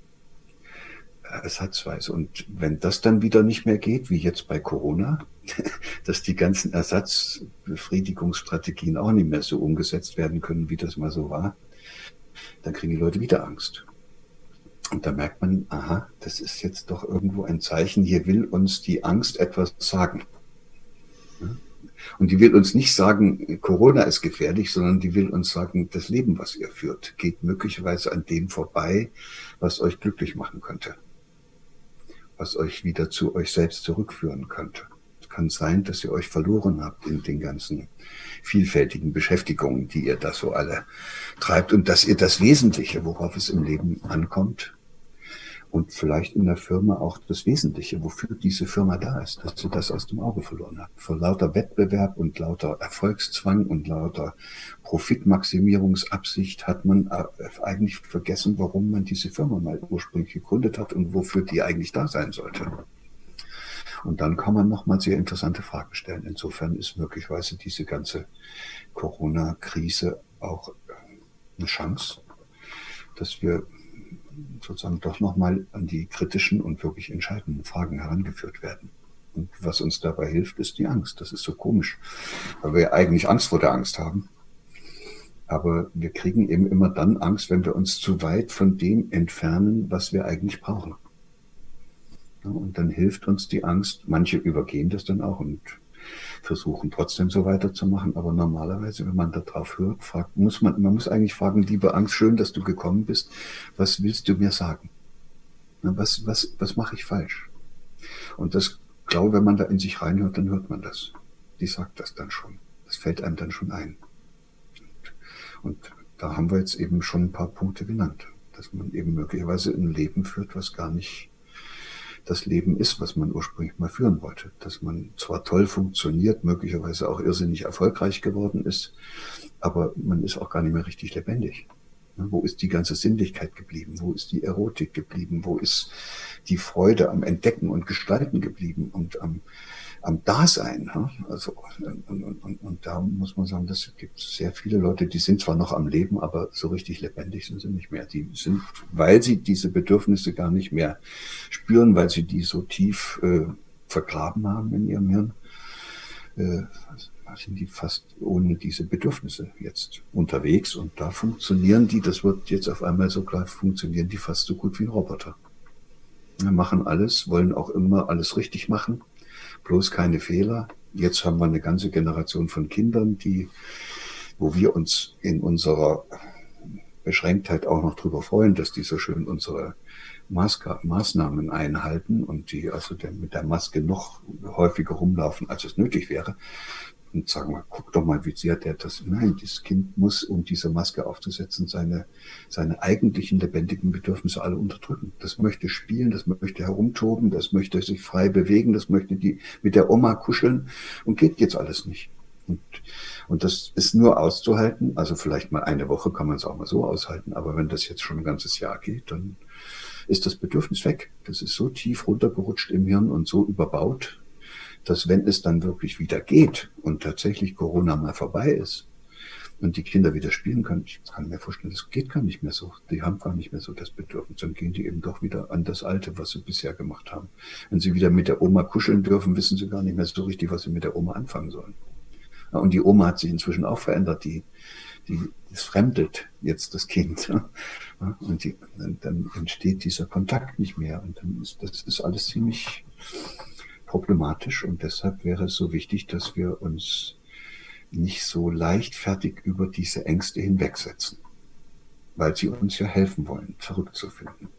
Und wenn das dann wieder nicht mehr geht, wie jetzt bei Corona, dass die ganzen Ersatzbefriedigungsstrategien auch nicht mehr so umgesetzt werden können, wie das mal so war, dann kriegen die Leute wieder Angst. Und da merkt man, aha, das ist jetzt doch irgendwo ein Zeichen, hier will uns die Angst etwas sagen. Und die will uns nicht sagen, Corona ist gefährlich, sondern die will uns sagen, das Leben, was ihr führt, geht möglicherweise an dem vorbei, was euch glücklich machen könnte. Was euch wieder zu euch selbst zurückführen könnte. Es kann sein, dass ihr euch verloren habt in den ganzen vielfältigen Beschäftigungen, die ihr da so alle treibt und dass ihr das Wesentliche, worauf es im Leben ankommt und vielleicht in der Firma auch das Wesentliche, wofür diese Firma da ist, dass ihr das aus dem Auge verloren habt. Vor lauter Wettbewerb und lauter Erfolgszwang und lauter Profitmaximierungsabsicht hat man eigentlich vergessen, warum man diese Firma mal ursprünglich gegründet hat und wofür die eigentlich da sein sollte. Und dann kann man nochmal sehr interessante Fragen stellen. Insofern ist möglicherweise diese ganze Corona-Krise auch eine Chance, dass wir sozusagen doch nochmal an die kritischen und wirklich entscheidenden Fragen herangeführt werden. Und was uns dabei hilft, ist die Angst. Das ist so komisch, weil wir eigentlich Angst vor der Angst haben. Aber wir kriegen eben immer dann Angst, wenn wir uns zu weit von dem entfernen, was wir eigentlich brauchen. Ja, und dann hilft uns die Angst. Manche übergehen das dann auch und versuchen trotzdem so weiterzumachen. Aber normalerweise, wenn man da drauf hört, man muss eigentlich fragen, liebe Angst, schön, dass du gekommen bist. Was willst du mir sagen? Was mache ich falsch? Und das, glaube, wenn man da in sich reinhört, dann hört man das. Die sagt das dann schon. Das fällt einem dann schon ein. Und da haben wir jetzt eben schon ein paar Punkte genannt, dass man eben möglicherweise ein Leben führt, was gar nicht das Leben ist, was man ursprünglich mal führen wollte. Dass man zwar toll funktioniert, möglicherweise auch irrsinnig erfolgreich geworden ist, aber man ist auch gar nicht mehr richtig lebendig. Wo ist die ganze Sinnlichkeit geblieben? Wo ist die Erotik geblieben? Wo ist die Freude am Entdecken und Gestalten geblieben und am Dasein? Also, und da muss man sagen, das gibt sehr viele Leute, die sind zwar noch am Leben, aber so richtig lebendig sind sie nicht mehr. Die sind, weil sie diese Bedürfnisse gar nicht mehr spüren, weil sie die so tief vergraben haben in ihrem Hirn, sind die fast ohne diese Bedürfnisse jetzt unterwegs. Und da funktionieren die, das wird jetzt auf einmal so klar, funktionieren die fast so gut wie ein Roboter. Wir machen alles, wollen auch immer alles richtig machen, bloß keine Fehler. Jetzt haben wir eine ganze Generation von Kindern, wo wir uns in unserer Beschränktheit auch noch drüber freuen, dass die so schön unsere Maßnahmen einhalten und die also mit der Maske noch häufiger rumlaufen, als es nötig wäre. Und sagen wir, guck doch mal, wie sehr der das, nein, das Kind muss, um diese Maske aufzusetzen, seine eigentlichen lebendigen Bedürfnisse alle unterdrücken. Das möchte spielen, das möchte herumtoben, das möchte sich frei bewegen, das möchte mit der Oma kuscheln und geht jetzt alles nicht. Und das ist nur auszuhalten, also vielleicht mal eine Woche kann man es auch mal so aushalten, aber wenn das jetzt schon ein ganzes Jahr geht, dann ist das Bedürfnis weg. Das ist so tief runtergerutscht im Hirn und so überbaut, dass wenn es dann wirklich wieder geht und tatsächlich Corona mal vorbei ist und die Kinder wieder spielen können, ich kann mir vorstellen, das geht gar nicht mehr so. Die haben gar nicht mehr so das Bedürfnis. Dann gehen die eben doch wieder an das Alte, was sie bisher gemacht haben. Wenn sie wieder mit der Oma kuscheln dürfen, wissen sie gar nicht mehr so richtig, was sie mit der Oma anfangen sollen. Und die Oma hat sich inzwischen auch verändert. Das fremdet jetzt das Kind. Und dann entsteht dieser Kontakt nicht mehr. Und dann das ist alles ziemlich problematisch. Und deshalb wäre es so wichtig, dass wir uns nicht so leichtfertig über diese Ängste hinwegsetzen. Weil sie uns ja helfen wollen, zurückzufinden.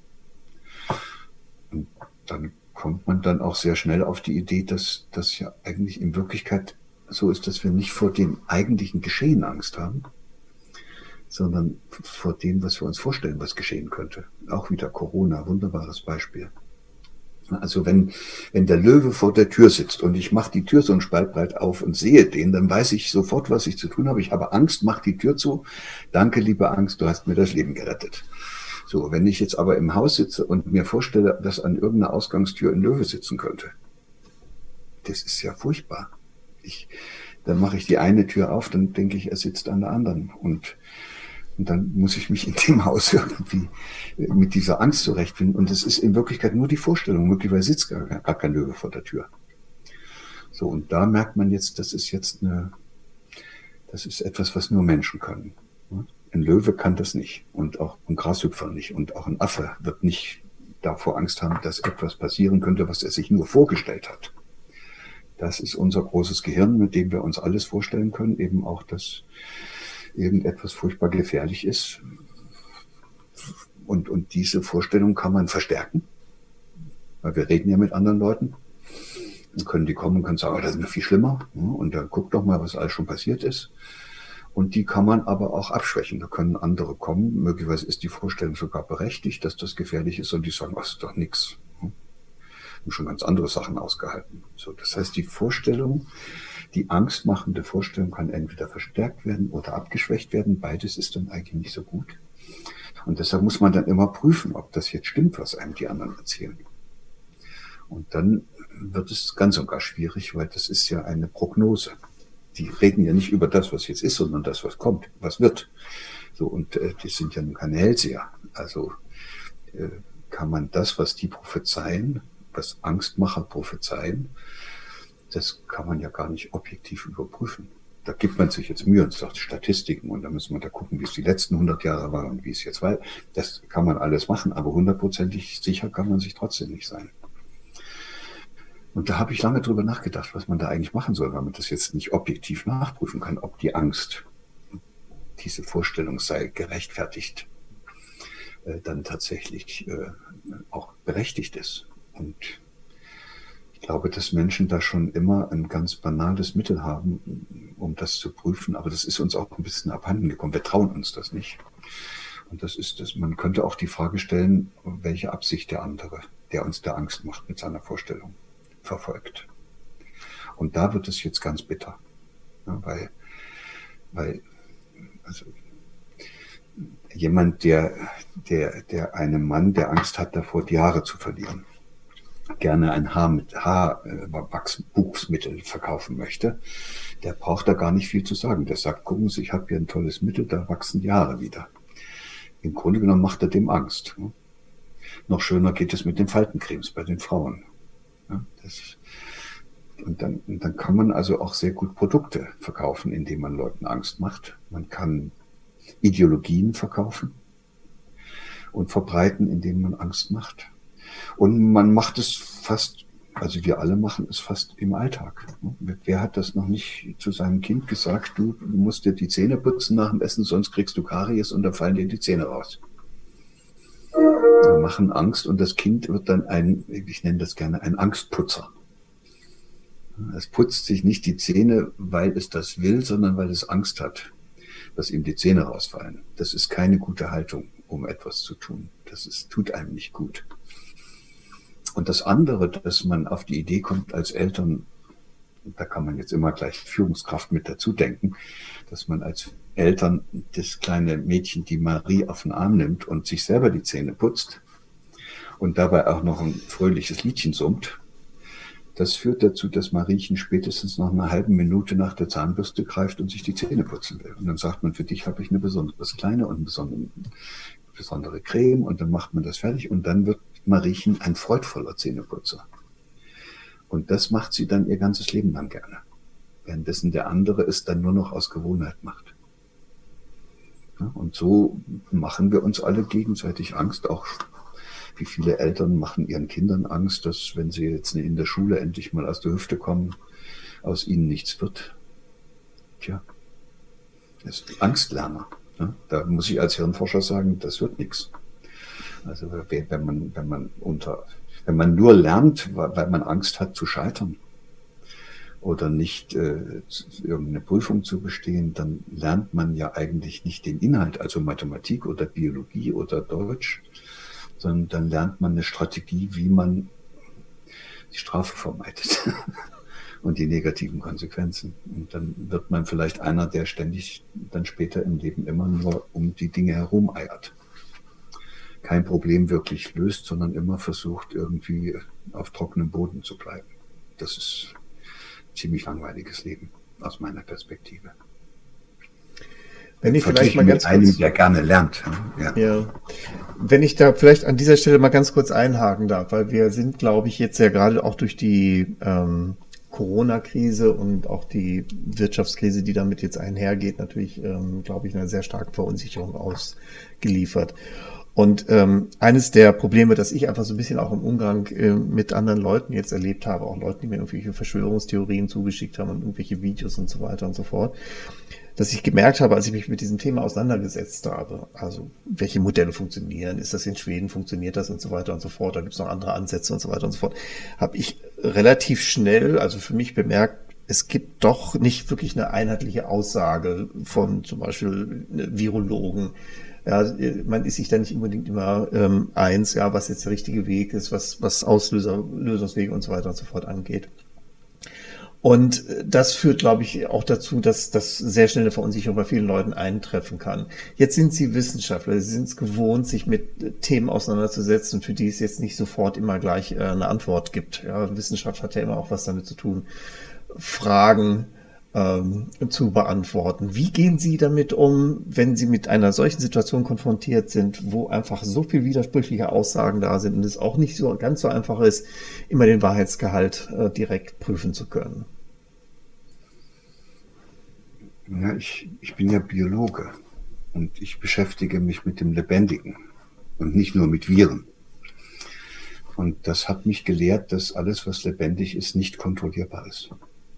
Und dann kommt man dann auch sehr schnell auf die Idee, dass das ja eigentlich in Wirklichkeit so ist, dass wir nicht vor dem eigentlichen Geschehen Angst haben, sondern vor dem, was wir uns vorstellen, was geschehen könnte. Auch wieder Corona, wunderbares Beispiel. Also wenn der Löwe vor der Tür sitzt und ich mache die Tür so ein Spalt breit auf und sehe den, dann weiß ich sofort, was ich zu tun habe. Ich habe Angst, mach die Tür zu. Danke, liebe Angst, du hast mir das Leben gerettet. So, wenn ich jetzt aber im Haus sitze und mir vorstelle, dass an irgendeiner Ausgangstür ein Löwe sitzen könnte, das ist ja furchtbar. Dann mache ich die eine Tür auf, dann denke ich, er sitzt an der anderen. Und dann muss ich mich in dem Haus irgendwie mit dieser Angst zurechtfinden. Und es ist in Wirklichkeit nur die Vorstellung. Möglicherweise sitzt gar kein Löwe vor der Tür. So, und da merkt man jetzt, das ist etwas, was nur Menschen können. Ein Löwe kann das nicht. Und auch ein Grashüpfer nicht. Und auch ein Affe wird nicht davor Angst haben, dass etwas passieren könnte, was er sich nur vorgestellt hat. Das ist unser großes Gehirn, mit dem wir uns alles vorstellen können, eben auch, dass irgendetwas furchtbar gefährlich ist. Und diese Vorstellung kann man verstärken, weil wir reden ja mit anderen Leuten. Dann können die kommen und können sagen, oh, das ist noch viel schlimmer. Und dann guck doch mal, was alles schon passiert ist. Und die kann man aber auch abschwächen. Da können andere kommen. Möglicherweise ist die Vorstellung sogar berechtigt, dass das gefährlich ist. Und die sagen, das ist doch nichts. Und schon ganz andere Sachen ausgehalten. So, das heißt, die Vorstellung, die angstmachende Vorstellung kann entweder verstärkt werden oder abgeschwächt werden. Beides ist dann eigentlich nicht so gut. Und deshalb muss man dann immer prüfen, ob das jetzt stimmt, was einem die anderen erzählen. Und dann wird es ganz und gar schwierig, weil das ist ja eine Prognose. Die reden ja nicht über das, was jetzt ist, sondern das, was kommt, was wird. So, und die sind ja nun keine Hellseher. Also kann man das, was die prophezeien, was Angstmacher prophezeien, das kann man ja gar nicht objektiv überprüfen. Da gibt man sich jetzt Mühe und sagt Statistiken und da müssen wir da gucken, wie es die letzten 100 Jahre war und wie es jetzt war. Das kann man alles machen, aber hundertprozentig sicher kann man sich trotzdem nicht sein. Und da habe ich lange drüber nachgedacht, was man da eigentlich machen soll, weil man das jetzt nicht objektiv nachprüfen kann, ob die Angst, diese Vorstellung sei gerechtfertigt, dann tatsächlich auch berechtigt ist. Und ich glaube, dass Menschen da schon immer ein ganz banales Mittel haben, um das zu prüfen, aber das ist uns auch ein bisschen abhanden gekommen. Wir trauen uns das nicht. Und das ist das, man könnte auch die Frage stellen, welche Absicht der andere, der uns da Angst macht mit seiner Vorstellung, verfolgt. Und da wird es jetzt ganz bitter. Ja, weil also jemand, der einem Mann, der Angst hat davor, die Haare zu verlieren, gerne ein Haarwachsmittel verkaufen möchte, der braucht da gar nicht viel zu sagen. Der sagt, gucken Sie, ich habe hier ein tolles Mittel, da wachsen die Haare wieder. Im Grunde genommen macht er dem Angst. Noch schöner geht es mit den Faltencremes bei den Frauen. Und dann kann man also auch sehr gut Produkte verkaufen, indem man Leuten Angst macht. Man kann Ideologien verkaufen und verbreiten, indem man Angst macht. Und man macht es fast, also wir alle machen es fast im Alltag. Wer hat das noch nicht zu seinem Kind gesagt, du musst dir die Zähne putzen nach dem Essen, sonst kriegst du Karies und dann fallen dir die Zähne raus. Wir machen Angst und das Kind wird dann ich nenne das gerne ein Angstputzer. Es putzt sich nicht die Zähne, weil es das will, sondern weil es Angst hat, dass ihm die Zähne rausfallen. Das ist keine gute Haltung, um etwas zu tun. Tut einem nicht gut. Und das andere, dass man auf die Idee kommt als Eltern, da kann man jetzt immer gleich Führungskraft mit dazu denken, dass man als Eltern das kleine Mädchen, die Marie, auf den Arm nimmt und sich selber die Zähne putzt und dabei auch noch ein fröhliches Liedchen summt. Das führt dazu, dass Mariechen spätestens nach einer halben Minute nach der Zahnbürste greift und sich die Zähne putzen will. Und dann sagt man, für dich habe ich eine besonders kleine und eine besondere Creme und dann macht man das fertig und dann wird Mariechen ein freudvoller Zähneputzer. Und das macht sie dann ihr ganzes Leben lang gerne. Währenddessen der andere es dann nur noch aus Gewohnheit macht. Ja, und so machen wir uns alle gegenseitig Angst. Auch wie viele Eltern machen ihren Kindern Angst, dass wenn sie jetzt in der Schule endlich mal aus der Hüfte kommen, aus ihnen nichts wird. Tja, das ist Angstlerner. Ja, da muss ich als Hirnforscher sagen, das wird nichts. Also wenn man nur lernt, weil man Angst hat zu scheitern oder nicht irgendeine Prüfung zu bestehen, dann lernt man ja eigentlich nicht den Inhalt, also Mathematik oder Biologie oder Deutsch, sondern dann lernt man eine Strategie, wie man die Strafe vermeidet und die negativen Konsequenzen. Und dann wird man vielleicht einer, der ständig dann später im Leben immer nur um die Dinge herum eiert. Kein Problem wirklich löst, sondern immer versucht, irgendwie auf trockenem Boden zu bleiben. Das ist ein ziemlich langweiliges Leben aus meiner Perspektive. Wenn ich vielleicht mal ganz kurz, der gerne lernt. Ja. Wenn ich da vielleicht an dieser Stelle mal ganz kurz einhaken darf, weil wir sind, glaube ich, jetzt ja gerade auch durch die Corona-Krise und auch die Wirtschaftskrise, die damit jetzt einhergeht, natürlich, glaube ich, einer sehr starken Verunsicherung ausgeliefert. Und eines der Probleme, das ich einfach so ein bisschen auch im Umgang mit anderen Leuten jetzt erlebt habe, auch Leuten, die mir irgendwelche Verschwörungstheorien zugeschickt haben und irgendwelche Videos und so weiter und so fort, dass ich gemerkt habe, als ich mich mit diesem Thema auseinandergesetzt habe, also welche Modelle funktionieren, ist das in Schweden, funktioniert das und so weiter und so fort, da gibt es noch andere Ansätze und so weiter und so fort, habe ich relativ schnell, also für mich bemerkt, es gibt doch nicht wirklich eine einheitliche Aussage von zum Beispiel Virologen. Ja, man ist sich da nicht unbedingt immer eins, ja, was jetzt der richtige Weg ist, was Lösungswege und so weiter und so fort angeht. Und das führt, glaube ich, auch dazu, dass das sehr schnell eine Verunsicherung bei vielen Leuten eintreffen kann. Jetzt sind Sie Wissenschaftler, Sie sind es gewohnt, sich mit Themen auseinanderzusetzen, für die es jetzt nicht sofort immer gleich eine Antwort gibt. Ja, Wissenschaft hat ja immer auch was damit zu tun, Fragen zu beantworten. Wie gehen Sie damit um, wenn Sie mit einer solchen Situation konfrontiert sind, wo einfach so viel widersprüchliche Aussagen da sind und es auch nicht so ganz so einfach ist, immer den Wahrheitsgehalt direkt prüfen zu können? Ja, ich bin ja Biologe und ich beschäftige mich mit dem Lebendigen und nicht nur mit Viren. Und das hat mich gelehrt, dass alles, was lebendig ist, nicht kontrollierbar ist.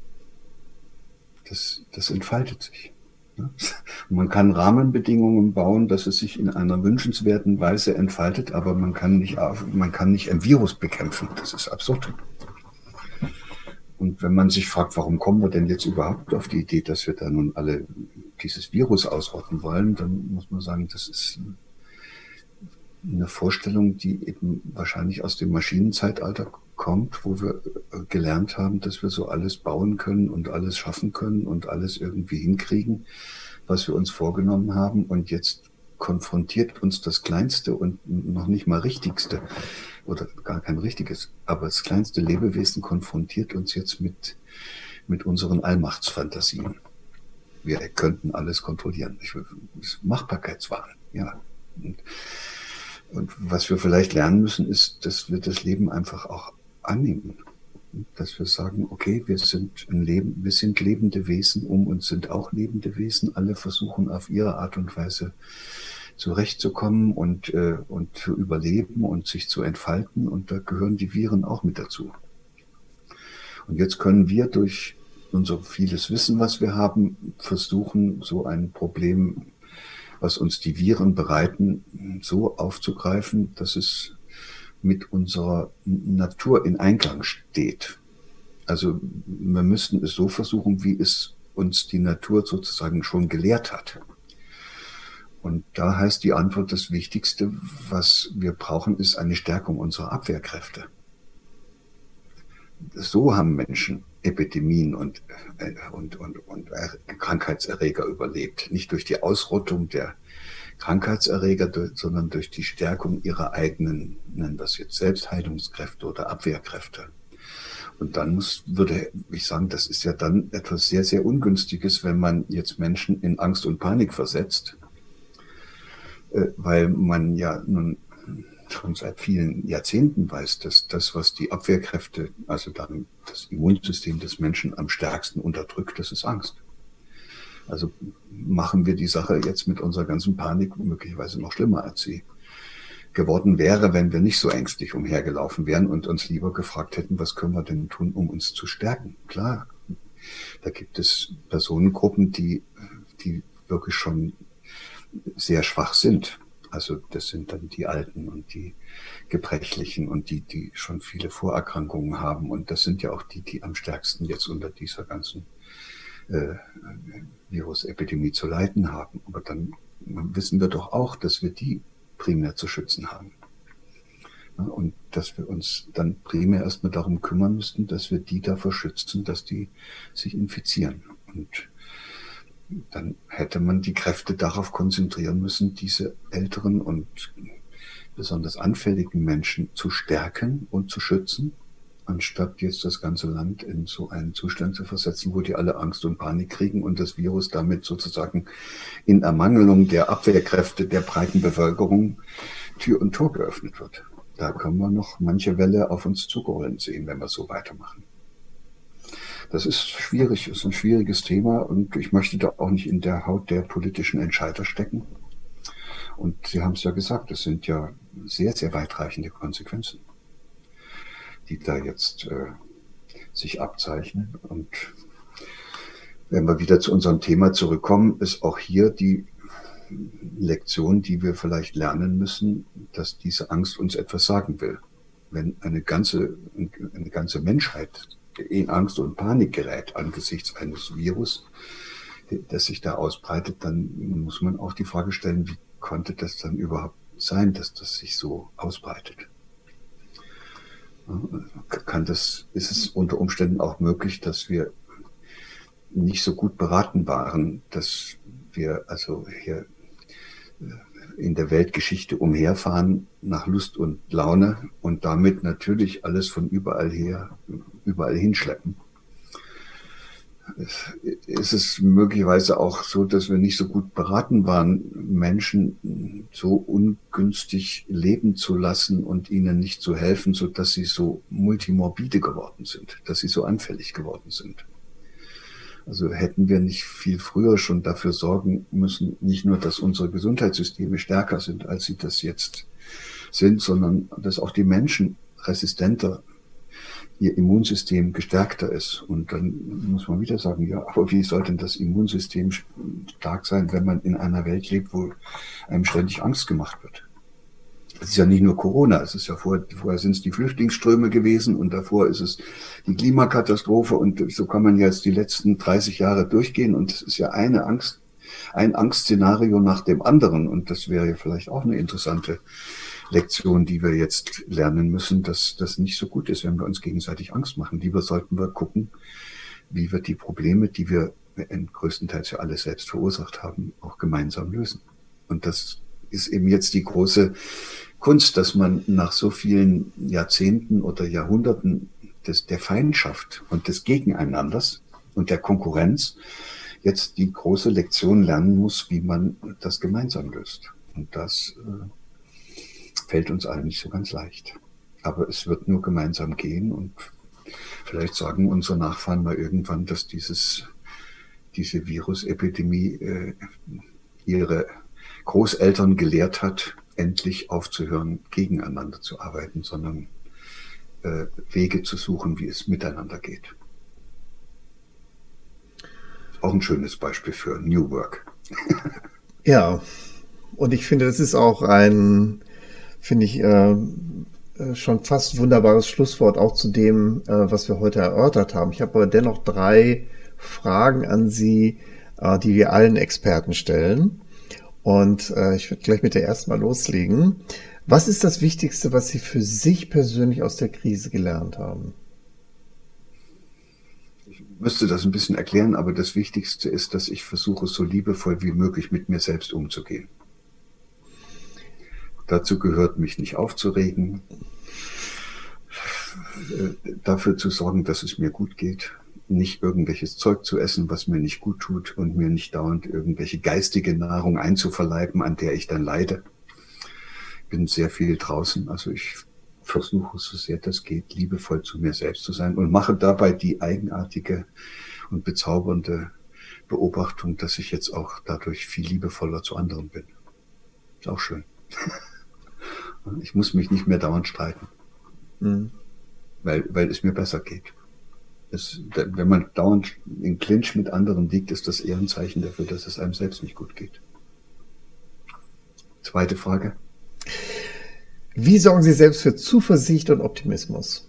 Das entfaltet sich. Man kann Rahmenbedingungen bauen, dass es sich in einer wünschenswerten Weise entfaltet, aber man kann nicht ein Virus bekämpfen. Das ist absurd. Und wenn man sich fragt, warum kommen wir denn jetzt überhaupt auf die Idee, dass wir da nun alle dieses Virus ausrotten wollen, dann muss man sagen, das ist eine Vorstellung, die eben wahrscheinlich aus dem Maschinenzeitalter kommt, wo wir gelernt haben, dass wir so alles bauen können und alles schaffen können und alles irgendwie hinkriegen, was wir uns vorgenommen haben. Und jetzt konfrontiert uns das Kleinste und noch nicht mal Richtigste oder gar kein Richtiges, aber das kleinste Lebewesen konfrontiert uns jetzt mit unseren Allmachtsfantasien. Wir könnten alles kontrollieren. Machbarkeitswahn, ja. Und was wir vielleicht lernen müssen, ist, dass wir das Leben einfach auch annehmen. Dass wir sagen, okay, wir sind lebende Wesen, um uns sind auch lebende Wesen. Alle versuchen auf ihre Art und Weise zurechtzukommen und zu überleben und sich zu entfalten. Und da gehören die Viren auch mit dazu. Und jetzt können wir durch unser vieles Wissen, was wir haben, versuchen, so ein Problem, was uns die Viren bereiten, so aufzugreifen, dass es mit unserer Natur in Einklang steht. Also wir müssten es so versuchen, wie es uns die Natur sozusagen schon gelehrt hat. Und da heißt die Antwort, das Wichtigste, was wir brauchen, ist eine Stärkung unserer Abwehrkräfte. So haben Menschen Epidemien und Krankheitserreger überlebt. Nicht durch die Ausrottung der Krankheitserreger, sondern durch die Stärkung ihrer eigenen, nennen wir es jetzt Selbstheilungskräfte oder Abwehrkräfte. Und dann würde ich sagen, das ist ja dann etwas sehr, sehr Ungünstiges, wenn man jetzt Menschen in Angst und Panik versetzt, weil man ja nun schon seit vielen Jahrzehnten weiß, dass das, was die Abwehrkräfte, also dann das Immunsystem des Menschen am stärksten unterdrückt, das ist Angst. Also machen wir die Sache jetzt mit unserer ganzen Panik möglicherweise noch schlimmer, als sie geworden wäre, wenn wir nicht so ängstlich umhergelaufen wären und uns lieber gefragt hätten, was können wir denn tun, um uns zu stärken. Klar, da gibt es Personengruppen, die wirklich schon sehr schwach sind. Also das sind dann die Alten und die Gebrechlichen und die schon viele Vorerkrankungen haben. Und das sind ja auch die am stärksten jetzt unter dieser ganzen Virusepidemie zu leiden haben. Aber dann wissen wir doch auch, dass wir die primär zu schützen haben. Ja, und dass wir uns dann primär erstmal darum kümmern müssten, dass wir die davor schützen, dass die sich infizieren. Und dann hätte man die Kräfte darauf konzentrieren müssen, diese älteren und besonders anfälligen Menschen zu stärken und zu schützen, anstatt jetzt das ganze Land in so einen Zustand zu versetzen, wo die alle Angst und Panik kriegen und das Virus damit sozusagen in Ermangelung der Abwehrkräfte der breiten Bevölkerung Tür und Tor geöffnet wird. Da können wir noch manche Welle auf uns zugerollt sehen, wenn wir so weitermachen. Das ist schwierig, ist ein schwieriges Thema und ich möchte da auch nicht in der Haut der politischen Entscheider stecken. Und Sie haben es ja gesagt, es sind ja sehr, sehr weitreichende Konsequenzen, die da jetzt sich abzeichnen. Und wenn wir wieder zu unserem Thema zurückkommen, ist auch hier die Lektion, die wir vielleicht lernen müssen, dass diese Angst uns etwas sagen will. Wenn eine ganze Menschheit in Angst und Panik gerät angesichts eines Virus, das sich da ausbreitet, dann muss man auch die Frage stellen, wie konnte das dann überhaupt sein, dass das sich so ausbreitet? Ist es unter Umständen auch möglich, dass wir nicht so gut beraten waren, dass wir also hier in der Weltgeschichte umherfahren nach Lust und Laune und damit natürlich alles von überall hinschleppen. Ist es möglicherweise auch so, dass wir nicht so gut beraten waren, Menschen so ungünstig leben zu lassen und ihnen nicht zu helfen, so dass sie so multimorbide geworden sind, dass sie so anfällig geworden sind. Also hätten wir nicht viel früher schon dafür sorgen müssen, nicht nur, dass unsere Gesundheitssysteme stärker sind, als sie das jetzt sind, sondern dass auch die Menschen resistenter, ihr Immunsystem gestärkter ist. Und dann muss man wieder sagen, ja, aber wie soll denn das Immunsystem stark sein, wenn man in einer Welt lebt, wo einem ständig Angst gemacht wird? Es ist ja nicht nur Corona, es ist ja vorher sind es die Flüchtlingsströme gewesen und davor ist es die Klimakatastrophe und so kann man jetzt die letzten 30 Jahre durchgehen und es ist ja ein Angstszenario nach dem anderen und das wäre ja vielleicht auch eine interessante Lektion, die wir jetzt lernen müssen, dass das nicht so gut ist, wenn wir uns gegenseitig Angst machen. Lieber sollten wir gucken, wie wir die Probleme, die wir größtenteils ja alle selbst verursacht haben, auch gemeinsam lösen. Und das ist eben jetzt die große Kunst, dass man nach so vielen Jahrzehnten oder Jahrhunderten der Feindschaft und des Gegeneinanders und der Konkurrenz jetzt die große Lektion lernen muss, wie man das gemeinsam löst. Und das fällt uns allen nicht so ganz leicht. Aber es wird nur gemeinsam gehen und vielleicht sagen unsere Nachfahren mal irgendwann, dass diese Virusepidemie ihre Großeltern gelehrt hat, endlich aufzuhören, gegeneinander zu arbeiten, sondern Wege zu suchen, wie es miteinander geht. Auch ein schönes Beispiel für New Work. Ja, und ich finde, das ist auch schon fast wunderbares Schlusswort auch zu dem, was wir heute erörtert haben. Ich habe aber dennoch 3 Fragen an Sie, die wir allen Experten stellen. Und ich würde gleich mit der ersten mal loslegen. Was ist das Wichtigste, was Sie für sich persönlich aus der Krise gelernt haben? Ich müsste das ein bisschen erklären, aber das Wichtigste ist, dass ich versuche, so liebevoll wie möglich mit mir selbst umzugehen. Dazu gehört, mich nicht aufzuregen, dafür zu sorgen, dass es mir gut geht, nicht irgendwelches Zeug zu essen, was mir nicht gut tut und mir nicht dauernd irgendwelche geistige Nahrung einzuverleiben, an der ich dann leide. Ich bin sehr viel draußen, also ich versuche, so sehr das geht, liebevoll zu mir selbst zu sein und mache dabei die eigenartige und bezaubernde Beobachtung, dass ich jetzt auch dadurch viel liebevoller zu anderen bin. Ist auch schön. Ich muss mich nicht mehr dauernd streiten, weil es mir besser geht. Wenn man dauernd in Clinch mit anderen liegt, ist das eher ein Zeichen dafür, dass es einem selbst nicht gut geht. Zweite Frage. Wie sorgen Sie selbst für Zuversicht und Optimismus?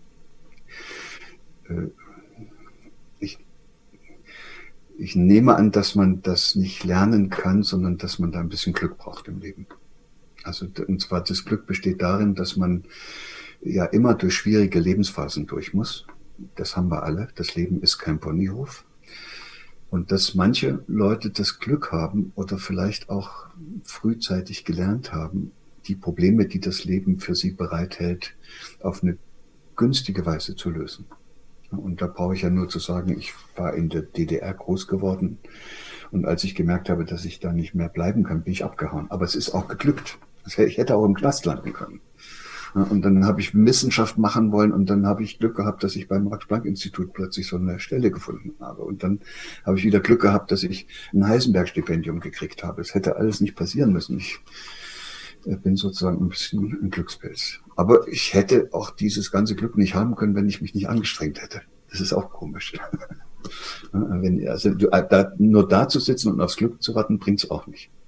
Ich nehme an, dass man das nicht lernen kann, sondern dass man da ein bisschen Glück braucht im Leben. Also, und zwar das Glück besteht darin, dass man ja immer durch schwierige Lebensphasen durch muss. Das haben wir alle. Das Leben ist kein Ponyhof. Und dass manche Leute das Glück haben oder vielleicht auch frühzeitig gelernt haben, die Probleme, die das Leben für sie bereithält, auf eine günstige Weise zu lösen. Und da brauche ich ja nur zu sagen, ich war in der DDR groß geworden und als ich gemerkt habe, dass ich da nicht mehr bleiben kann, bin ich abgehauen. Aber es ist auch geglückt. Ich hätte auch im Knast landen können. Und dann habe ich Wissenschaft machen wollen und dann habe ich Glück gehabt, dass ich beim Max-Planck-Institut plötzlich so eine Stelle gefunden habe. Und dann habe ich wieder Glück gehabt, dass ich ein Heisenberg-Stipendium gekriegt habe. Es hätte alles nicht passieren müssen. Ich bin sozusagen ein bisschen ein Glückspilz. Aber ich hätte auch dieses ganze Glück nicht haben können, wenn ich mich nicht angestrengt hätte. Das ist auch komisch. Nur da zu sitzen und aufs Glück zu warten, bringt es auch nicht.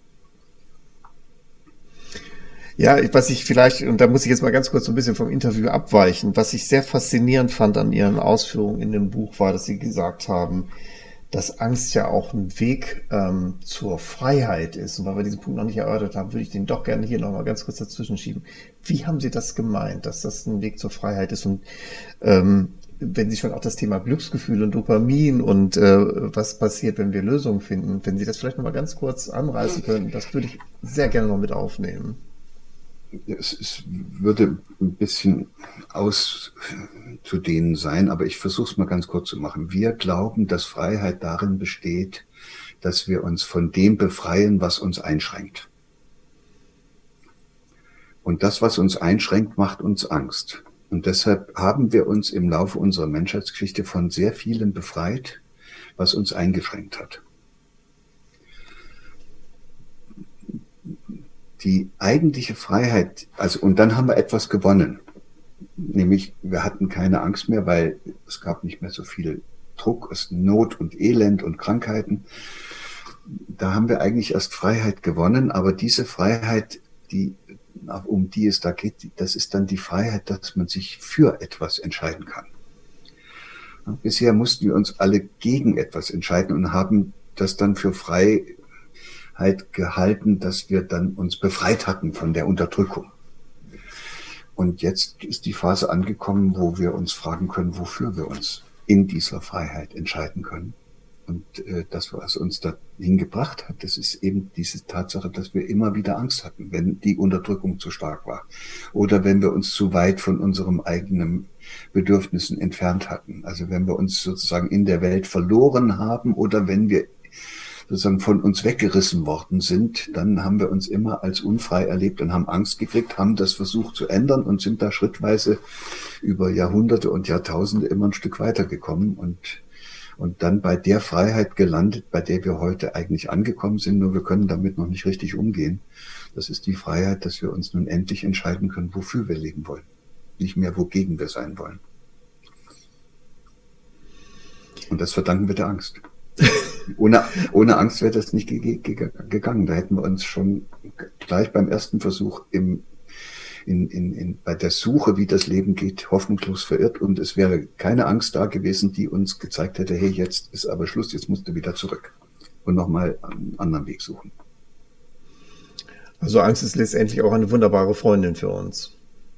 Ja, was ich vielleicht, und da muss ich jetzt mal ganz kurz so ein bisschen vom Interview abweichen, was ich sehr faszinierend fand an Ihren Ausführungen in dem Buch war, dass Sie gesagt haben, dass Angst ja auch ein Weg zur Freiheit ist. Und weil wir diesen Punkt noch nicht erörtert haben, würde ich den doch gerne hier nochmal ganz kurz dazwischen schieben. Wie haben Sie das gemeint, dass das ein Weg zur Freiheit ist? Und wenn Sie schon auch das Thema Glücksgefühl und Dopamin und was passiert, wenn wir Lösungen finden, wenn Sie das vielleicht nochmal ganz kurz anreißen könnten, das würde ich sehr gerne noch mit aufnehmen. Es würde ein bisschen auszudehnen sein, aber ich versuche es mal ganz kurz zu machen. Wir glauben, dass Freiheit darin besteht, dass wir uns von dem befreien, was uns einschränkt. Und das, was uns einschränkt, macht uns Angst. Und deshalb haben wir uns im Laufe unserer Menschheitsgeschichte von sehr vielem befreit, was uns eingeschränkt hat. Die eigentliche Freiheit, also, und dann haben wir etwas gewonnen. Nämlich, wir hatten keine Angst mehr, weil es gab nicht mehr so viel Druck, es Not und Elend und Krankheiten. Da haben wir eigentlich erst Freiheit gewonnen, aber diese Freiheit, um die es da geht, das ist dann die Freiheit, dass man sich für etwas entscheiden kann. Bisher mussten wir uns alle gegen etwas entscheiden und haben das dann für Freiheit gehalten, dass wir dann uns befreit hatten von der Unterdrückung. Und jetzt ist die Phase angekommen, wo wir uns fragen können, wofür wir uns in dieser Freiheit entscheiden können. Und das, was uns dahin gebracht hat, das ist eben diese Tatsache, dass wir immer wieder Angst hatten, wenn die Unterdrückung zu stark war. Oder wenn wir uns zu weit von unserem eigenen Bedürfnissen entfernt hatten. Also wenn wir uns sozusagen in der Welt verloren haben oder wenn wir sozusagen von uns weggerissen worden sind, dann haben wir uns immer als unfrei erlebt und haben Angst gekriegt, haben das versucht zu ändern und sind da schrittweise über Jahrhunderte und Jahrtausende immer ein Stück weitergekommen und dann bei der Freiheit gelandet, bei der wir heute eigentlich angekommen sind, nur wir können damit noch nicht richtig umgehen. Das ist die Freiheit, dass wir uns nun endlich entscheiden können, wofür wir leben wollen, nicht mehr wogegen wir sein wollen. Und das verdanken wir der Angst. Ohne Angst wäre das nicht gegangen. Da hätten wir uns schon gleich beim ersten Versuch bei der Suche, wie das Leben geht, hoffnungslos verirrt und es wäre keine Angst da gewesen, die uns gezeigt hätte, hey, jetzt ist aber Schluss, jetzt musst du wieder zurück und nochmal einen anderen Weg suchen. Also Angst ist letztendlich auch eine wunderbare Freundin für uns.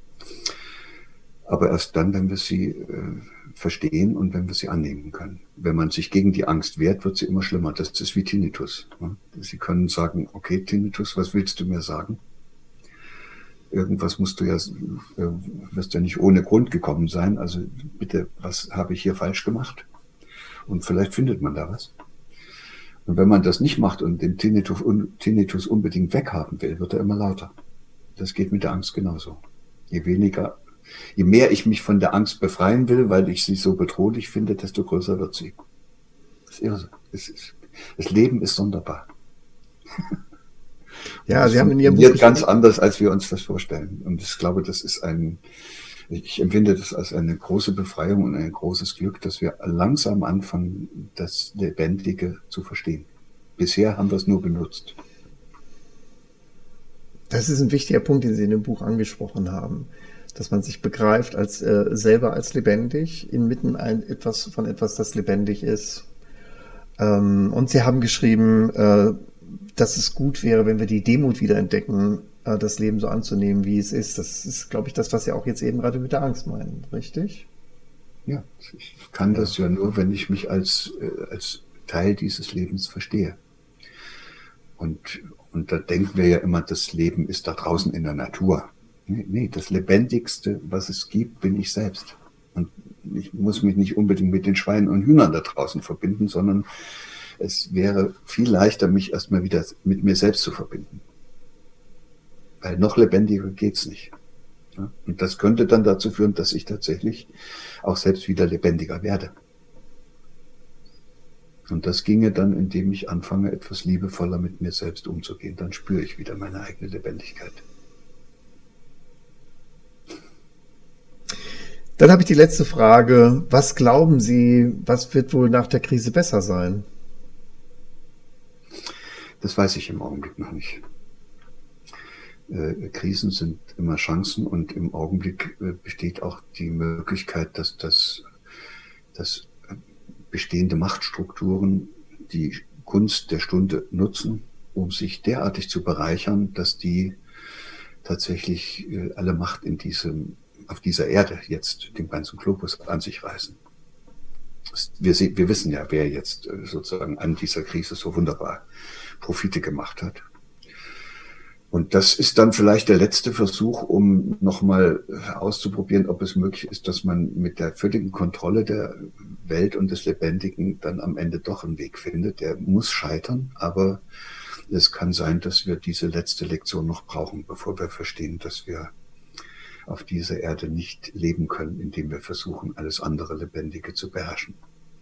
Aber erst dann, wenn wir sie verstehen und wenn wir sie annehmen können. Wenn man sich gegen die Angst wehrt, wird sie immer schlimmer. Das ist wie Tinnitus. Sie können sagen, okay, Tinnitus, was willst du mir sagen? Irgendwas musst du wirst ja nicht ohne Grund gekommen sein. Also bitte, was habe ich hier falsch gemacht? Und vielleicht findet man da was. Und wenn man das nicht macht und den Tinnitus unbedingt weghaben will, wird er immer lauter. Das geht mit der Angst genauso. Je mehr ich mich von der Angst befreien will, weil ich sie so bedrohlich finde, desto größer wird sie. Das ist irre. Das Leben ist sonderbar. Ja, Sie haben in Ihrem Buch ganz anders, als wir uns das vorstellen. Und ich glaube, ich empfinde das als eine große Befreiung und ein großes Glück, dass wir langsam anfangen, das Lebendige zu verstehen. Bisher haben wir es nur benutzt. Das ist ein wichtiger Punkt, den Sie in dem Buch angesprochen haben. Dass man sich begreift als selber als lebendig, inmitten von etwas, das lebendig ist. Und Sie haben geschrieben, dass es gut wäre, wenn wir die Demut wieder entdecken, das Leben so anzunehmen, wie es ist. Das ist, glaube ich, das, was Sie auch jetzt eben gerade mit der Angst meinen, richtig? Ja, ich kann das ja nur, wenn ich mich als Teil dieses Lebens verstehe. Und da denken wir ja immer, das Leben ist da draußen in der Natur. Nee, das Lebendigste, was es gibt, bin ich selbst. Und ich muss mich nicht unbedingt mit den Schweinen und Hühnern da draußen verbinden, sondern es wäre viel leichter, mich erstmal wieder mit mir selbst zu verbinden. Weil noch lebendiger geht's nicht. Ja? Und das könnte dann dazu führen, dass ich tatsächlich auch selbst wieder lebendiger werde. Und das ginge dann, indem ich anfange, etwas liebevoller mit mir selbst umzugehen. Dann spüre ich wieder meine eigene Lebendigkeit. Dann habe ich die letzte Frage. Was glauben Sie, was wird wohl nach der Krise besser sein? Das weiß ich im Augenblick noch nicht. Krisen sind immer Chancen und im Augenblick besteht auch die Möglichkeit, dass bestehende Machtstrukturen die Gunst der Stunde nutzen, um sich derartig zu bereichern, dass die tatsächlich alle Macht auf dieser Erde jetzt, dem ganzen Globus, an sich reißen. Wir wissen ja, wer jetzt sozusagen an dieser Krise so wunderbar Profite gemacht hat. Und das ist dann vielleicht der letzte Versuch, um nochmal auszuprobieren, ob es möglich ist, dass man mit der völligen Kontrolle der Welt und des Lebendigen dann am Ende doch einen Weg findet. Der muss scheitern, aber es kann sein, dass wir diese letzte Lektion noch brauchen, bevor wir verstehen, dass wir auf dieser Erde nicht leben können, indem wir versuchen, alles andere Lebendige zu beherrschen.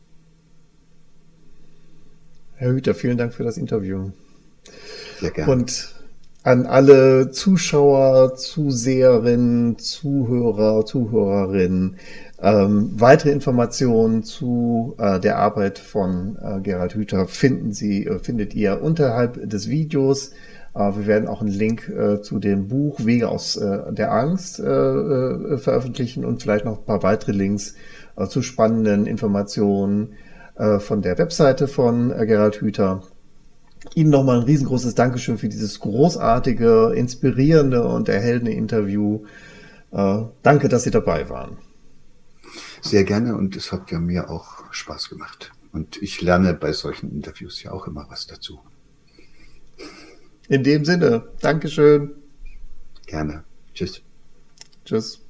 Herr Hüter, vielen Dank für das Interview. Sehr gerne. Und an alle Zuschauer, Zuseherinnen, Zuhörer, Zuhörerinnen, weitere Informationen zu der Arbeit von Gerald Hüther findet ihr unterhalb des Videos. Wir werden auch einen Link zu dem Buch Wege aus der Angst veröffentlichen und vielleicht noch ein paar weitere Links zu spannenden Informationen von der Webseite von Gerald Hüther. Ihnen nochmal ein riesengroßes Dankeschön für dieses großartige, inspirierende und erhellende Interview. Danke, dass Sie dabei waren. Sehr gerne, und es hat ja mir auch Spaß gemacht. Und ich lerne bei solchen Interviews ja auch immer was dazu. In dem Sinne, Dankeschön. Gerne. Tschüss. Tschüss.